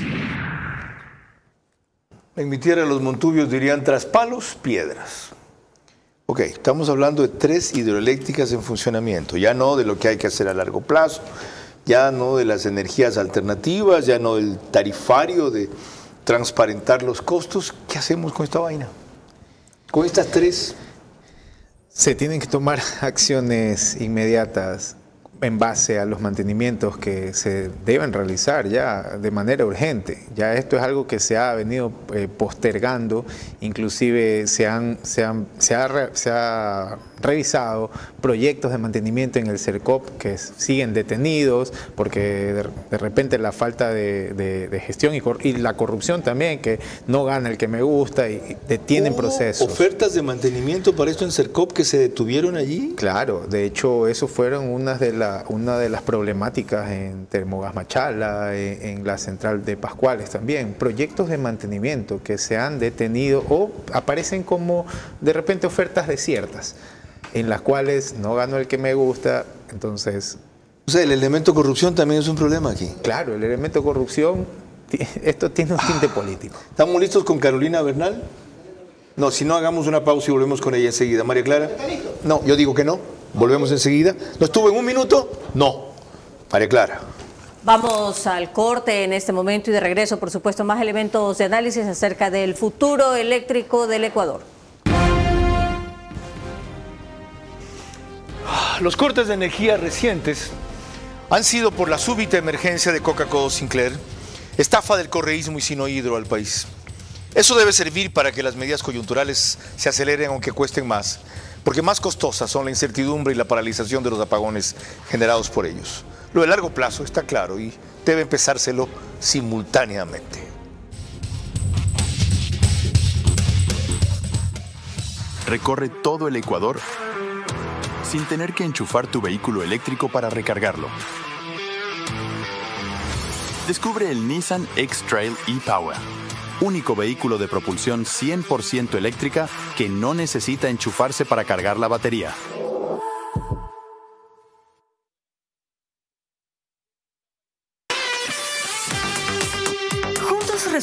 En mi tierra los montubios dirían tras palos, piedras. Ok, estamos hablando de tres hidroeléctricas en funcionamiento, ya no de lo que hay que hacer a largo plazo, ya no de las energías alternativas, ya no del tarifario, de transparentar los costos. ¿Qué hacemos con esta vaina? Con estas tres. Se tienen que tomar acciones inmediatas en base a los mantenimientos que se deben realizar ya de manera urgente. Ya esto es algo que se ha venido eh, postergando, inclusive se han, se han, se ha, re, se ha revisado proyectos de mantenimiento en el CERCOP que siguen detenidos porque de, de repente la falta de, de, de gestión y, cor, y la corrupción también, que no gana el que me gusta y, y detienen ¿Hubo procesos. ¿Ofertas de mantenimiento para esto en CERCOP que se detuvieron allí? Claro, de hecho eso fueron unas de las una de las problemáticas en Termogas Machala, en, en la central de Pascuales también, proyectos de mantenimiento que se han detenido o aparecen como de repente ofertas desiertas, en las cuales no gano el que me gusta, entonces... O sea, el elemento corrupción también es un problema aquí. Claro, el elemento corrupción, esto tiene un tinte político. ¿Estamos listos con Carolina Bernal? No, si no, hagamos una pausa y volvemos con ella enseguida. María Clara. No, yo digo que no. Volvemos enseguida. ¿No estuvo en un minuto? No. María Clara. Vamos al corte en este momento y de regreso, por supuesto, más elementos de análisis acerca del futuro eléctrico del Ecuador. Los cortes de energía recientes han sido por la súbita emergencia de Coca-Cola Sinclair, estafa del correísmo y sinohidro al país. Eso debe servir para que las medidas coyunturales se aceleren aunque cuesten más, porque más costosas son la incertidumbre y la paralización de los apagones generados por ellos. Lo de largo plazo está claro y debe empezárselo simultáneamente. Recorre todo el Ecuador sin tener que enchufar tu vehículo eléctrico para recargarlo. Descubre el Nissan X-Trail e-Power, único vehículo de propulsión cien por ciento eléctrica que no necesita enchufarse para cargar la batería.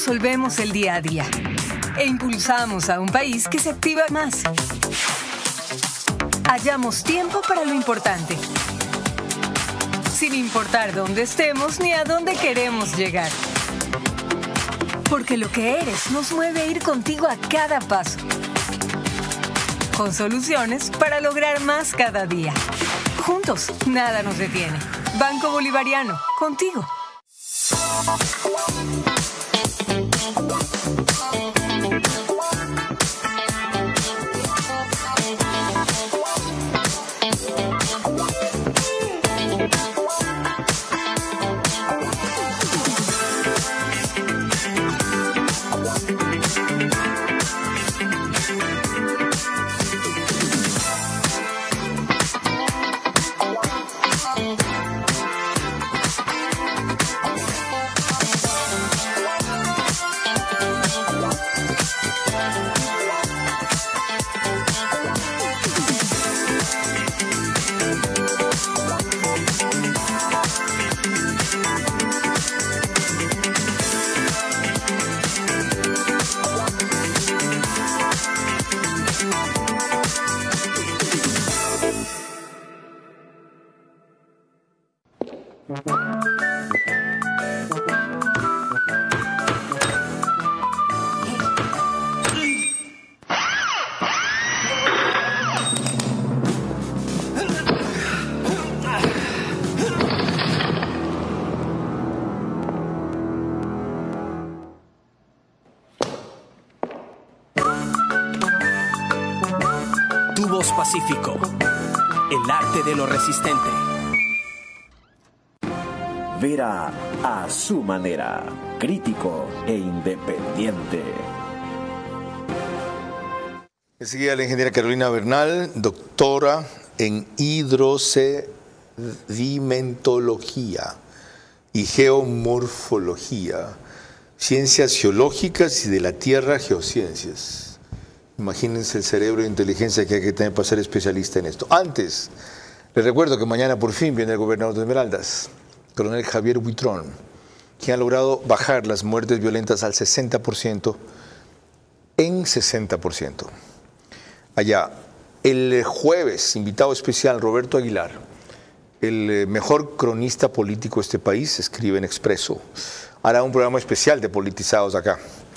resolvemos el día a día e impulsamos a un país que se activa más. Hallamos tiempo para lo importante, sin importar dónde estemos ni a dónde queremos llegar. Porque lo que eres nos mueve a ir contigo a cada paso, con soluciones para lograr más cada día. Juntos, nada nos detiene. Banco Bolivariano, contigo. Tubos Pacífico, el arte de lo resistente. Vera a su manera, crítico e independiente. Enseguida la ingeniera Carolina Bernal, doctora en hidrosedimentología y geomorfología, ciencias geológicas y de la tierra, geociencias. Imagínense el cerebro de inteligencia que hay que tener para ser especialista en esto. Antes, les recuerdo que mañana por fin viene el gobernador de Esmeraldas, coronel Javier Buitrón, quien ha logrado bajar las muertes violentas al sesenta por ciento en sesenta por ciento. Allá, el jueves, invitado especial Roberto Aguilar, el mejor cronista político de este país, escribe en Expreso, hará un programa especial de politizados acá.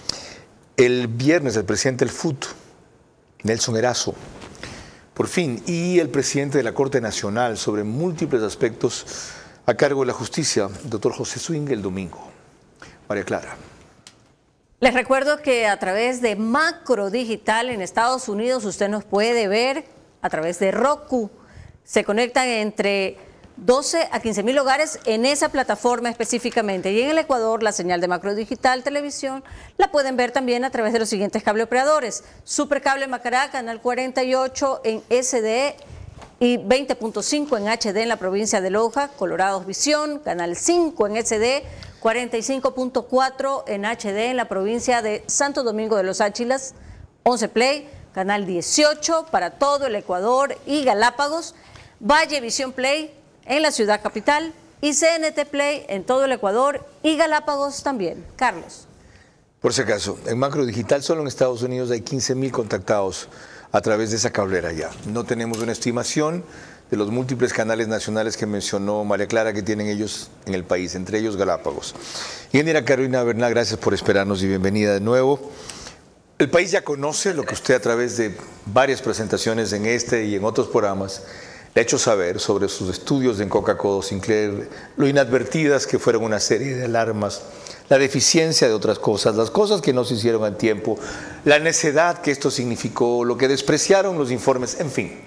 El viernes, el presidente del F U T, Nelson Erazo, por fin, y el presidente de la Corte Nacional sobre múltiples aspectos a cargo de la justicia, doctor José Swing, el domingo. María Clara. Les recuerdo que a través de Macro Digital en Estados Unidos usted nos puede ver a través de Roku. Se conectan entre doce a quince mil hogares en esa plataforma específicamente. Y en el Ecuador, la señal de Macro Digital Televisión la pueden ver también a través de los siguientes cableoperadores. Supercable Macará, canal cuarenta y ocho en S D y veinte punto cinco en H D en la provincia de Loja. Colorados Visión, canal cinco en S D, cuarenta y cinco punto cuatro en H D en la provincia de Santo Domingo de los Áchilas. once Play, canal dieciocho para todo el Ecuador y Galápagos. Valle Visión Play en la ciudad capital y C N T Play en todo el Ecuador y Galápagos también. Carlos. Por si acaso, en Macro Digital solo en Estados Unidos hay quince mil contactados a través de esa cablera ya. No tenemos una estimación de los múltiples canales nacionales que mencionó María Clara que tienen ellos en el país, entre ellos Galápagos. Ingeniera Carolina Bernal, gracias por esperarnos y bienvenida de nuevo. El país ya conoce lo que usted a través de varias presentaciones en este y en otros programas le ha hecho saber sobre sus estudios en Coca-Cola Sinclair, lo inadvertidas que fueron una serie de alarmas, la deficiencia de otras cosas, las cosas que no se hicieron a tiempo, la necedad que esto significó, lo que despreciaron los informes, en fin.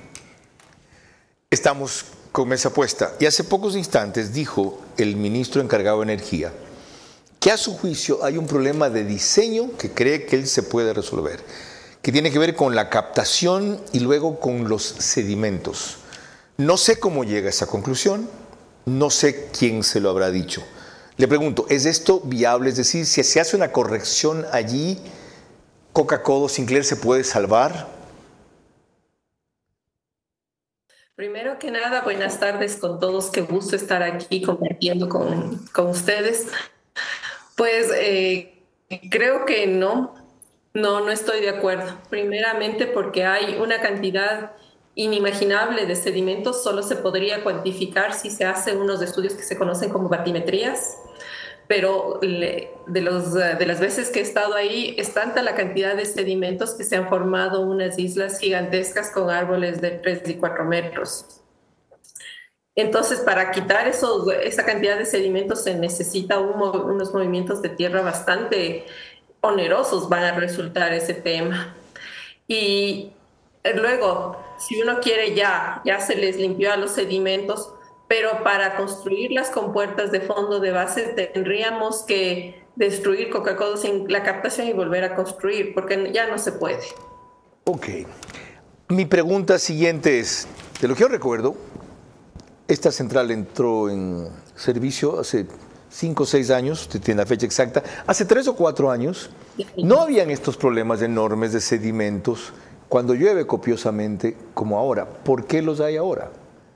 Estamos con mesa puesta. Y hace pocos instantes dijo el ministro encargado de Energía que a su juicio hay un problema de diseño que cree que él se puede resolver, que tiene que ver con la captación y luego con los sedimentos. No sé cómo llega a esa conclusión, no sé quién se lo habrá dicho. Le pregunto, ¿es esto viable? Es decir, si se hace una corrección allí, ¿Coca-Cola Sinclair se puede salvar? Primero que nada, buenas tardes con todos. Qué gusto estar aquí compartiendo con, con ustedes. Pues eh, creo que no, no, no estoy de acuerdo. Primeramente porque hay una cantidad inimaginable de sedimentos, solo se podría cuantificar si se hacen unos estudios que se conocen como batimetrías, pero le, de, los, de las veces que he estado ahí es tanta la cantidad de sedimentos que se han formado unas islas gigantescas con árboles de tres y cuatro metros. Entonces, para quitar esos, esa cantidad de sedimentos se necesita un, unos movimientos de tierra bastante onerosos, van a resultar ese tema. Y luego, si uno quiere ya, ya se les limpió a los sedimentos, pero para construir las compuertas de fondo de base tendríamos que destruir Coca-Cola sin la captación y volver a construir, porque ya no se puede. Ok. Mi pregunta siguiente es, de lo que yo recuerdo, esta central entró en servicio hace cinco o seis años, usted tiene la fecha exacta, hace tres o cuatro años, no habían estos problemas enormes de sedimentos cuando llueve copiosamente como ahora. ¿Por qué los hay ahora?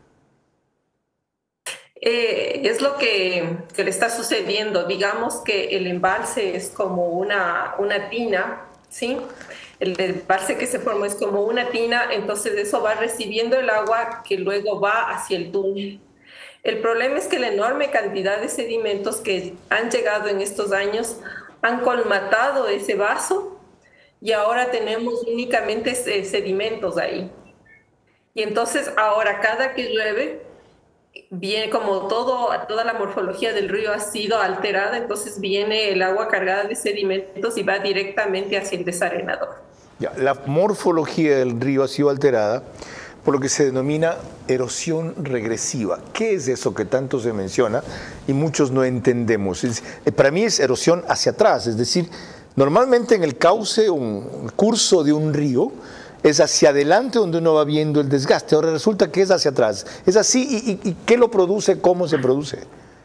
Eh, es lo que, que le está sucediendo. Digamos que el embalse es como una, una tina, ¿sí? El embalse que se forma es como una tina, entonces eso va recibiendo el agua que luego va hacia el túnel. El problema es que la enorme cantidad de sedimentos que han llegado en estos años han colmatado ese vaso y ahora tenemos únicamente sedimentos ahí. Y entonces ahora cada que llueve, viene como todo, toda la morfología del río ha sido alterada, entonces viene el agua cargada de sedimentos y va directamente hacia el desarenador. Ya, la morfología del río ha sido alterada por lo que se denomina erosión regresiva. ¿Qué es eso que tanto se menciona y muchos no entendemos? Es, para mí es erosión hacia atrás, es decir, normalmente en el cauce, un curso de un río, es hacia adelante donde uno va viendo el desgaste. Ahora resulta que es hacia atrás. ¿Es así? ¿Y, y, y qué lo produce? ¿Cómo se produce?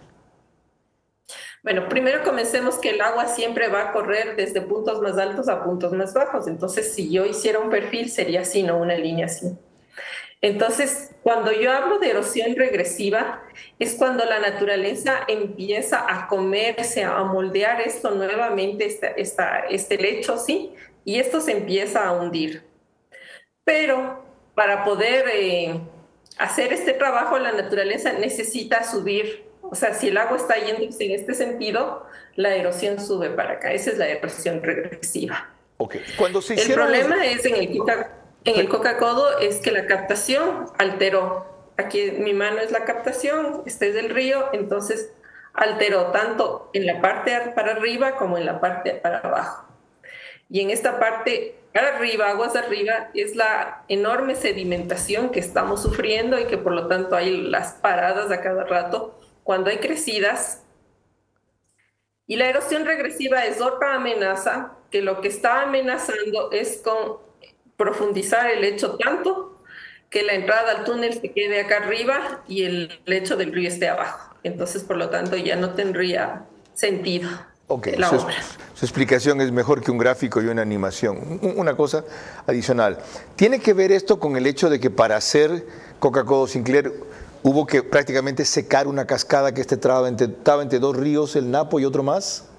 Bueno, primero comencemos que el agua siempre va a correr desde puntos más altos a puntos más bajos. Entonces, si yo hiciera un perfil, sería así, no una línea así. Entonces, cuando yo hablo de erosión regresiva, es cuando la naturaleza empieza a comerse, a moldear esto nuevamente, esta, esta, este lecho, ¿sí? Y esto se empieza a hundir. Pero para poder eh, hacer este trabajo, la naturaleza necesita subir. O sea, si el agua está yéndose en este sentido, la erosión sube para acá. Esa es la erosión regresiva. Okay. Cuando se el hicieron... problema es en el, coca, en el Coca-Codo es que la captación alteró. Aquí en mi mano es la captación, este es el río, entonces alteró tanto en la parte para arriba como en la parte para abajo. Y en esta parte arriba, aguas arriba, es la enorme sedimentación que estamos sufriendo y que por lo tanto hay las paradas a cada rato cuando hay crecidas. Y la erosión regresiva es otra amenaza que lo que está amenazando es con profundizar el lecho tanto que la entrada al túnel se quede acá arriba y el lecho del río esté abajo. Entonces, por lo tanto, ya no tendría sentido. Ok, su, su explicación es mejor que un gráfico y una animación. Una cosa adicional. ¿Tiene que ver esto con el hecho de que para hacer Coca-Cola Sinclair hubo que prácticamente secar una cascada que estaba entre, estaba entre dos ríos, el Napo y otro más?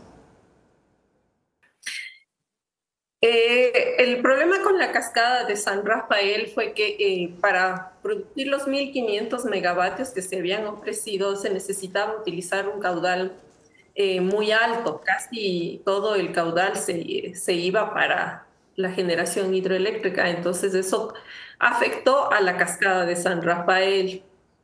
Eh, el problema con la cascada de San Rafael fue que eh, para producir los mil quinientos megavatios que se habían ofrecido se necesitaba utilizar un caudal Eh, muy alto, casi todo el caudal se, se iba para la generación hidroeléctrica, entonces eso afectó a la cascada de San Rafael.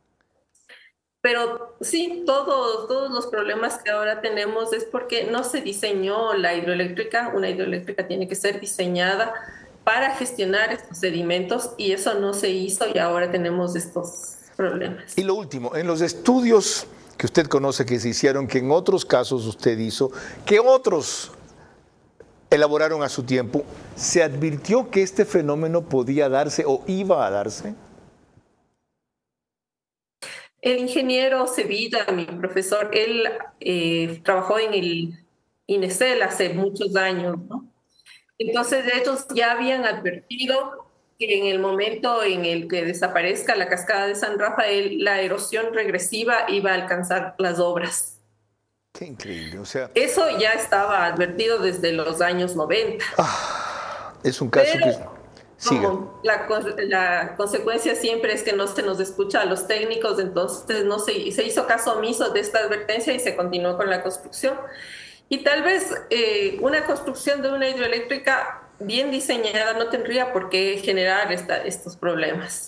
Pero sí, todos, todos los problemas que ahora tenemos es porque no se diseñó la hidroeléctrica. Una hidroeléctrica tiene que ser diseñada para gestionar estos sedimentos y eso no se hizo y ahora tenemos estos problemas. Y lo último, en los estudios que usted conoce que se hicieron, que en otros casos usted hizo, que otros elaboraron a su tiempo, ¿se advirtió que este fenómeno podía darse o iba a darse? El ingeniero Sevilla, mi profesor, él eh, trabajó en el INESEL hace muchos años, ¿no? Entonces ellos ya habían advertido que en el momento en el que desaparezca la cascada de San Rafael, la erosión regresiva iba a alcanzar las obras. Qué increíble, o sea... Eso ya estaba advertido desde los años noventa. Ah, es un caso Pero, que... Siga. La, la consecuencia siempre es que no se nos escucha a los técnicos, entonces no se, se hizo caso omiso de esta advertencia y se continuó con la construcción. Y tal vez eh, una construcción de una hidroeléctrica bien diseñada no tendría por qué generar esta, estos problemas.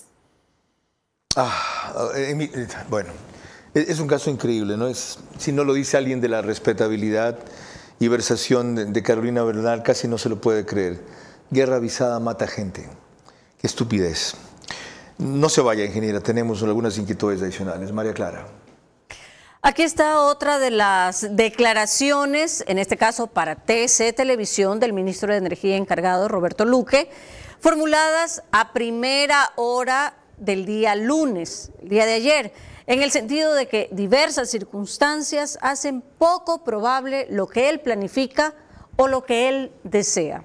Ah, eh, bueno, es un caso increíble, ¿no? Es, si no lo dice alguien de la respetabilidad y versación de, de Carolina Bernal, casi no se lo puede creer. Guerra avisada mata gente. Qué estupidez. No se vaya, ingeniera, tenemos algunas inquietudes adicionales. María Clara. Aquí está otra de las declaraciones, en este caso para T C Televisión, del ministro de Energía encargado, Roberto Luque, formuladas a primera hora del día lunes, el día de ayer, en el sentido de que diversas circunstancias hacen poco probable lo que él planifica o lo que él desea.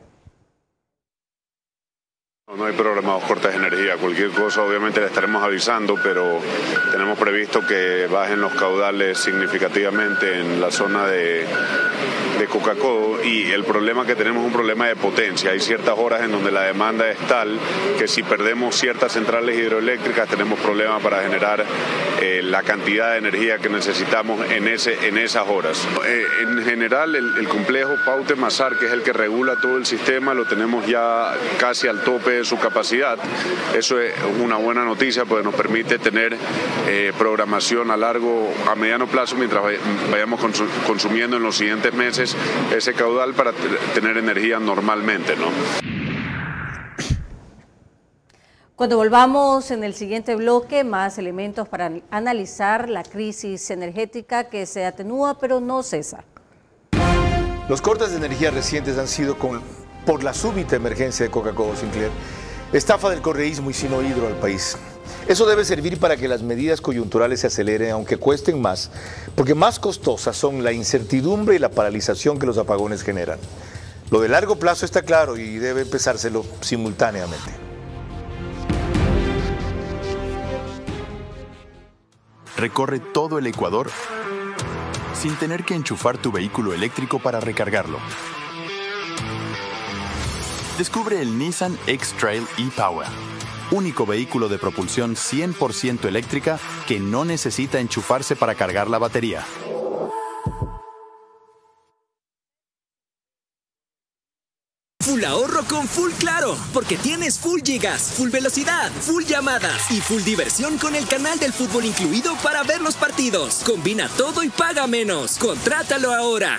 No hay programados cortes de energía, cualquier cosa obviamente le estaremos avisando, pero tenemos previsto que bajen los caudales significativamente en la zona de, de Coca-Cola, y el problema que tenemos es un problema de potencia. Hay ciertas horas en donde la demanda es tal que si perdemos ciertas centrales hidroeléctricas tenemos problemas para generar eh, la cantidad de energía que necesitamos en, ese, en esas horas. Eh, en general el, el complejo Paute-Mazar, que es el que regula todo el sistema, lo tenemos ya casi al tope de su capacidad. Eso es una buena noticia porque nos permite tener eh, programación a largo, a mediano plazo, mientras vayamos consumiendo en los siguientes meses ese caudal para tener energía normalmente, ¿no? Cuando volvamos en el siguiente bloque, más elementos para analizar la crisis energética que se atenúa pero no cesa. Los cortes de energía recientes han sido con, por la súbita emergencia de Coca-Cola Sinclair, estafa del correísmo y sin hidro al país. Eso debe servir para que las medidas coyunturales se aceleren, aunque cuesten más, porque más costosas son la incertidumbre y la paralización que los apagones generan. Lo de largo plazo está claro y debe empezárselo simultáneamente. Recorre todo el Ecuador sin tener que enchufar tu vehículo eléctrico para recargarlo. Descubre el Nissan X-Trail e-Power, único vehículo de propulsión cien por ciento eléctrica que no necesita enchufarse para cargar la batería. Full ahorro con Full Claro, porque tienes full gigas, full velocidad, full llamadas y full diversión con el canal del fútbol incluido para ver los partidos. Combina todo y paga menos. Contrátalo ahora.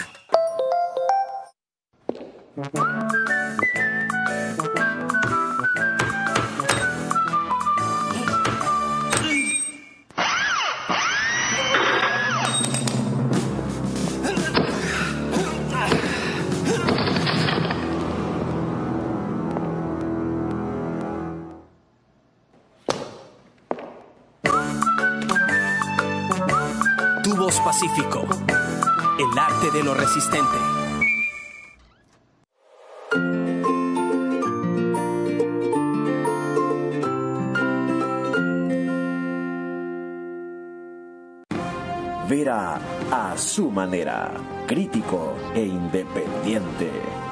Tubos Pacífico, el arte de lo resistente. Vera a su manera, crítico e independiente.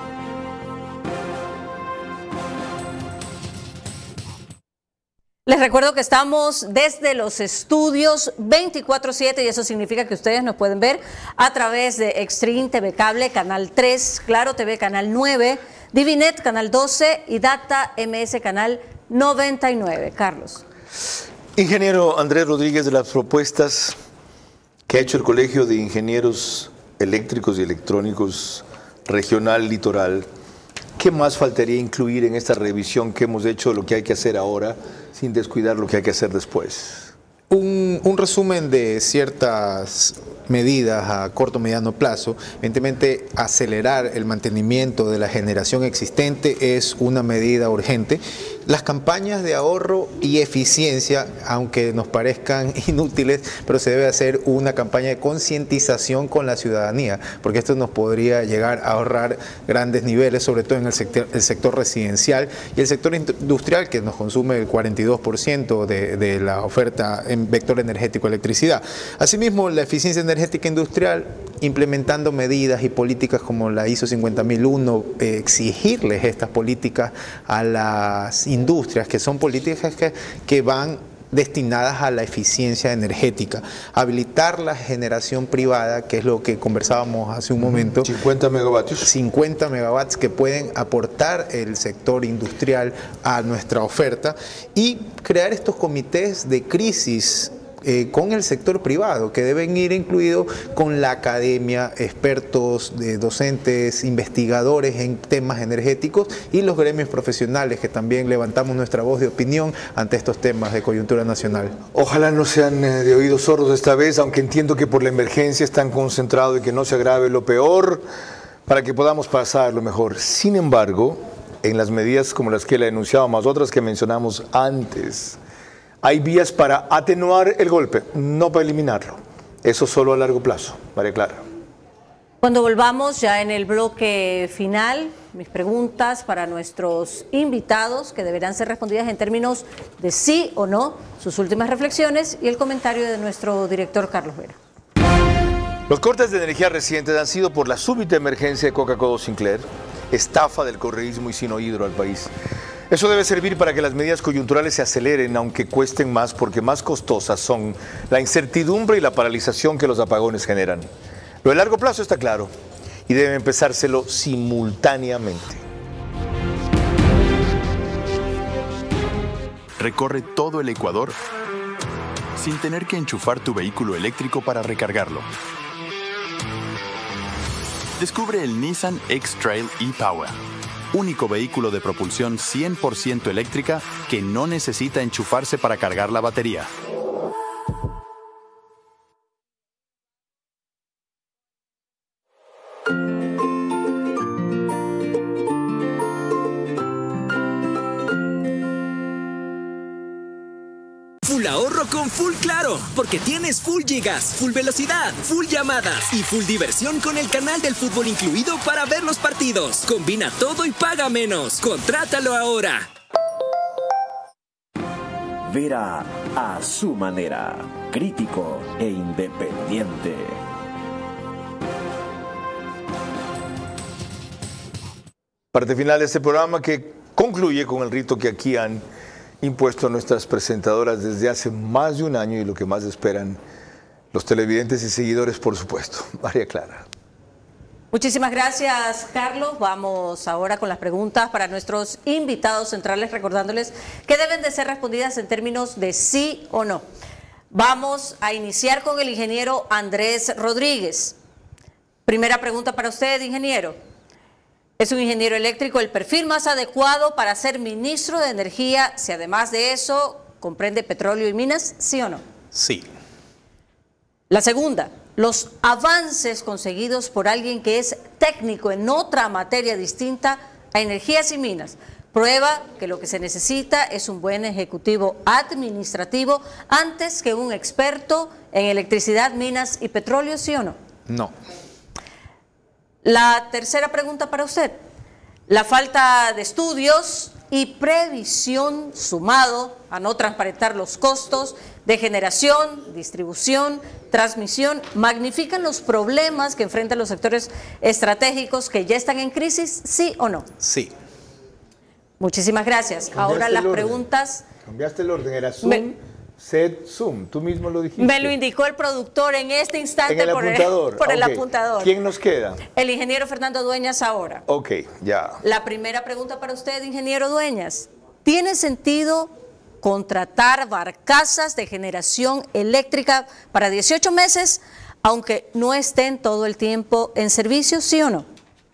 Les recuerdo que estamos desde los estudios veinticuatro siete y eso significa que ustedes nos pueden ver a través de Extreme T V Cable, Canal tres, Claro T V Canal nueve, Divinet Canal doce y Data M S Canal noventa y nueve. Carlos. Ingeniero Andrés Rodríguez, de las propuestas que ha hecho el Colegio de Ingenieros Eléctricos y Electrónicos Regional Litoral, ¿qué más faltaría incluir en esta revisión que hemos hecho de lo que hay que hacer ahora, sin descuidar lo que hay que hacer después? Un, un resumen de ciertas medidas a corto o mediano plazo. Evidentemente, acelerar el mantenimiento de la generación existente es una medida urgente. Las campañas de ahorro y eficiencia, aunque nos parezcan inútiles, pero se debe hacer una campaña de concientización con la ciudadanía, porque esto nos podría llegar a ahorrar grandes niveles, sobre todo en el sector, el sector residencial y el sector industrial, que nos consume el cuarenta y dos por ciento de, de la oferta en vector energético de electricidad. Asimismo, la eficiencia energética industrial implementando medidas y políticas como la I S O cincuenta mil uno, eh, exigirles estas políticas a las industrias, que son políticas que, que van destinadas a la eficiencia energética, habilitar la generación privada, que es lo que conversábamos hace un momento. cincuenta megavatios. cincuenta megawatts que pueden aportar el sector industrial a nuestra oferta, y crear estos comités de crisis Eh, con el sector privado, que deben ir incluidos con la academia, expertos, de docentes, investigadores en temas energéticos, y los gremios profesionales, que también levantamos nuestra voz de opinión ante estos temas de coyuntura nacional. Ojalá no sean eh, de oídos sordos esta vez, aunque entiendo que por la emergencia están concentrados y que no se agrave lo peor, para que podamos pasar lo mejor. Sin embargo, en las medidas como las que le enunciado, más otras que mencionamos antes, hay vías para atenuar el golpe, no para eliminarlo. Eso solo a largo plazo, María Clara. Cuando volvamos ya en el bloque final, mis preguntas para nuestros invitados, que deberán ser respondidas en términos de sí o no, sus últimas reflexiones y el comentario de nuestro director Carlos Vera. Los cortes de energía recientes han sido por la súbita emergencia de Coca-Cola Sinclair, estafa del correísmo y Sinohidro al país. Eso debe servir para que las medidas coyunturales se aceleren, aunque cuesten más, porque más costosas son la incertidumbre y la paralización que los apagones generan. Lo de largo plazo está claro, y debe empezárselo simultáneamente. Recorre todo el Ecuador sin tener que enchufar tu vehículo eléctrico para recargarlo. Descubre el Nissan X-Trail e-Power, único vehículo de propulsión cien por ciento eléctrica que no necesita enchufarse para cargar la batería. Full ahorro con Full Claro, porque tienes full gigas, full velocidad, full llamadas y full diversión con el canal del fútbol incluido para ver los partidos. Combina todo y paga menos. Contrátalo ahora. Vera a su manera, crítico e independiente. Parte final de este programa, que concluye con el rito que aquí han impuesto a nuestras presentadoras desde hace más de un año, y lo que más esperan los televidentes y seguidores, por supuesto. María Clara. Muchísimas gracias, Carlos. Vamos ahora con las preguntas para nuestros invitados centrales, recordándoles que deben de ser respondidas en términos de sí o no. Vamos a iniciar con el ingeniero Andrés Rodríguez. Primera pregunta para usted, ingeniero. ¿Es un ingeniero eléctrico el perfil más adecuado para ser ministro de Energía, si además de eso comprende petróleo y minas, sí o no? Sí. La segunda, los avances conseguidos por alguien que es técnico en otra materia distinta a energías y minas, prueba que lo que se necesita es un buen ejecutivo administrativo antes que un experto en electricidad, minas y petróleo, ¿sí o no? No. La tercera pregunta para usted. La falta de estudios y previsión sumado a no transparentar los costos de generación, distribución, transmisión, magnifican los problemas que enfrentan los sectores estratégicos que ya están en crisis, ¿sí o no? Sí. Muchísimas gracias. Ahora las preguntas... Cambiaste el orden, era Zoom, Me... Set, Zoom, tú mismo lo dijiste. Me lo indicó el productor en este instante. En el por apuntador. El, por el Ok. apuntador. ¿Quién nos queda? El ingeniero Fernando Dueñas ahora. Ok, ya. La primera pregunta para usted, ingeniero Dueñas. ¿Tiene sentido contratar barcazas de generación eléctrica para dieciocho meses, aunque no estén todo el tiempo en servicio, sí o no?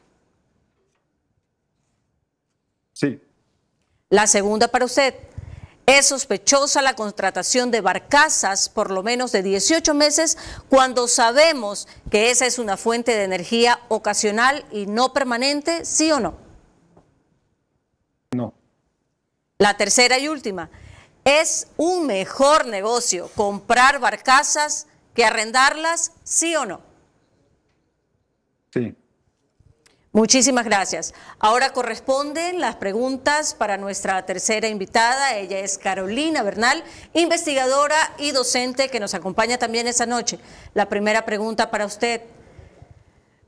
Sí. La segunda para usted. ¿Es sospechosa la contratación de barcazas por lo menos de dieciocho meses cuando sabemos que esa es una fuente de energía ocasional y no permanente, sí o no? No. La tercera y última. ¿Es un mejor negocio comprar barcazas que arrendarlas, sí o no? Sí. Muchísimas gracias. Ahora corresponden las preguntas para nuestra tercera invitada. Ella es Carolina Bernal, investigadora y docente que nos acompaña también esta noche. La primera pregunta para usted.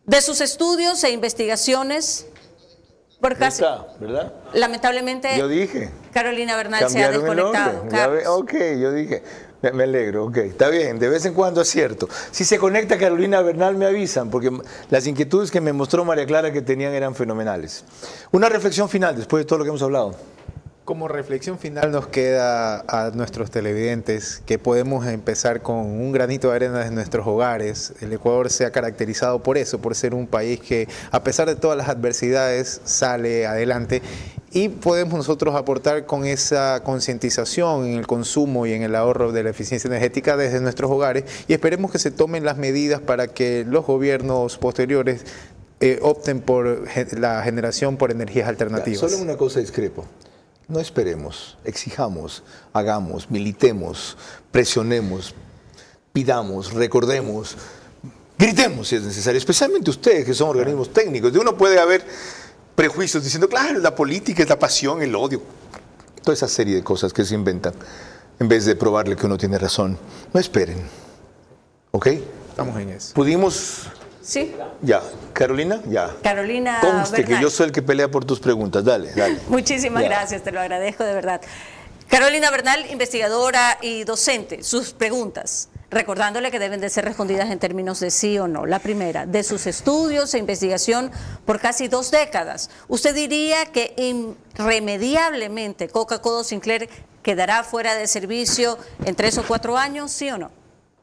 De sus estudios e investigaciones, por casi, está, ¿verdad? Lamentablemente, yo dije. Carolina Bernal se ha desconectado. Ve, ok, yo dije, me, me alegro, ok, está bien, de vez en cuando acierto. Si se conecta Carolina Bernal me avisan, porque las inquietudes que me mostró María Clara que tenían eran fenomenales. Una reflexión final después de todo lo que hemos hablado. Como reflexión final nos queda a nuestros televidentes que podemos empezar con un granito de arena en nuestros hogares. El Ecuador se ha caracterizado por eso, por ser un país que a pesar de todas las adversidades sale adelante y podemos nosotros aportar con esa concientización en el consumo y en el ahorro de la eficiencia energética desde nuestros hogares y esperemos que se tomen las medidas para que los gobiernos posteriores eh, opten por la generación por energías alternativas. Ya, solo una cosa discrepo. No esperemos, exijamos, hagamos, militemos, presionemos, pidamos, recordemos, gritemos si es necesario, especialmente ustedes que son organismos técnicos. De uno puede haber prejuicios diciendo, claro, es la política, es la pasión, el odio, toda esa serie de cosas que se inventan en vez de probarle que uno tiene razón. No esperen, ¿ok? Estamos en eso. Pudimos... Sí. Ya. Carolina, ya. Carolina Conste Bernal. que yo soy el que pelea por tus preguntas. Dale, dale. Muchísimas ya. gracias, te lo agradezco de verdad. Carolina Bernal, investigadora y docente, sus preguntas, recordándole que deben de ser respondidas en términos de sí o no. La primera, de sus estudios e investigación por casi dos décadas, ¿usted diría que irremediablemente Coca-Cola Sinclair quedará fuera de servicio en tres o cuatro años, sí o no?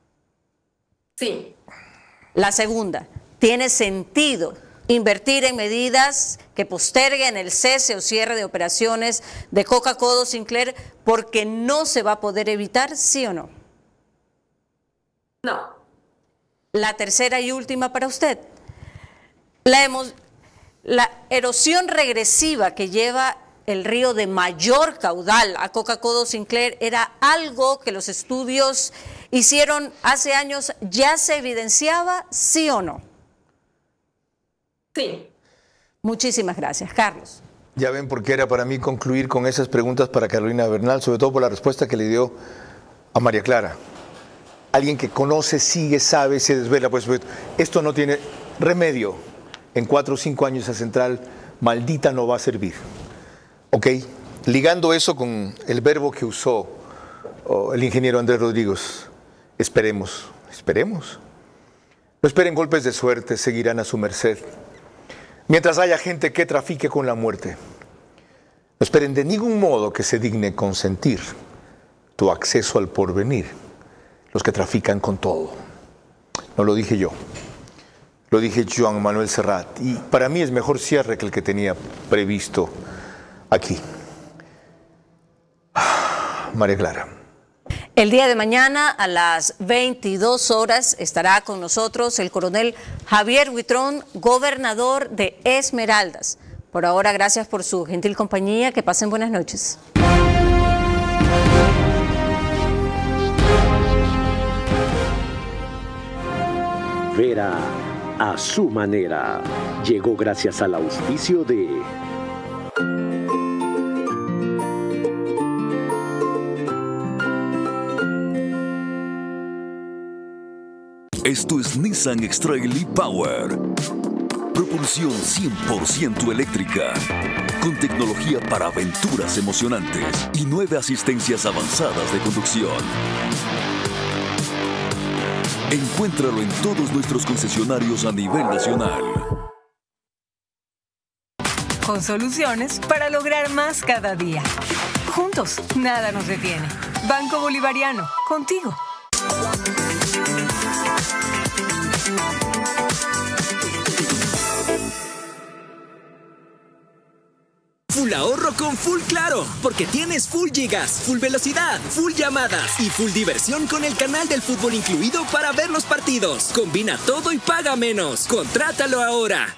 Sí. La segunda, ¿tiene sentido invertir en medidas que posterguen el cese o cierre de operaciones de Coca-Cola Sinclair porque no se va a poder evitar, sí o no? No. La tercera y última para usted, la, hemos, la erosión regresiva que lleva el río de mayor caudal a Coca-Cola Sinclair era algo que los estudios hicieron hace años, ¿ya se evidenciaba, sí o no? Sí. Muchísimas gracias. Carlos. Ya ven por qué era para mí concluir con esas preguntas para Carolina Bernal, sobre todo por la respuesta que le dio a María Clara. Alguien que conoce, sigue, sabe, se desvela, pues esto no tiene remedio. En cuatro o cinco años esa central maldita no va a servir. ¿Ok? Ligando eso con el verbo que usó oh, el ingeniero Andrés Rodríguez, esperemos, esperemos. No esperen golpes de suerte, seguirán a su merced. Mientras haya gente que trafique con la muerte, no esperen de ningún modo que se digne consentir tu acceso al porvenir, los que trafican con todo. No lo dije yo, lo dije Joan Manuel Serrat, y para mí es mejor cierre que el que tenía previsto aquí. María Clara. El día de mañana a las veintidós horas estará con nosotros el coronel Javier Huitrón, gobernador de Esmeraldas. Por ahora, gracias por su gentil compañía. Que pasen buenas noches. Vera a su manera. Llegó gracias al auspicio de Esto es Nissan X-Trail e-Power. Propulsión cien por ciento eléctrica. Con tecnología para aventuras emocionantes y nueve asistencias avanzadas de conducción. Encuéntralo en todos nuestros concesionarios a nivel nacional. Con soluciones para lograr más cada día. Juntos, nada nos detiene. Banco Bolivariano, contigo. Full ahorro con Full Claro, porque tienes full gigas, full velocidad, full llamadas y full diversión con el canal del fútbol incluido para ver los partidos. Combina todo y paga menos. Contrátalo ahora.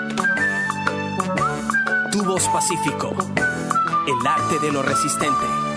Tubos Pacífico, el arte de lo resistente.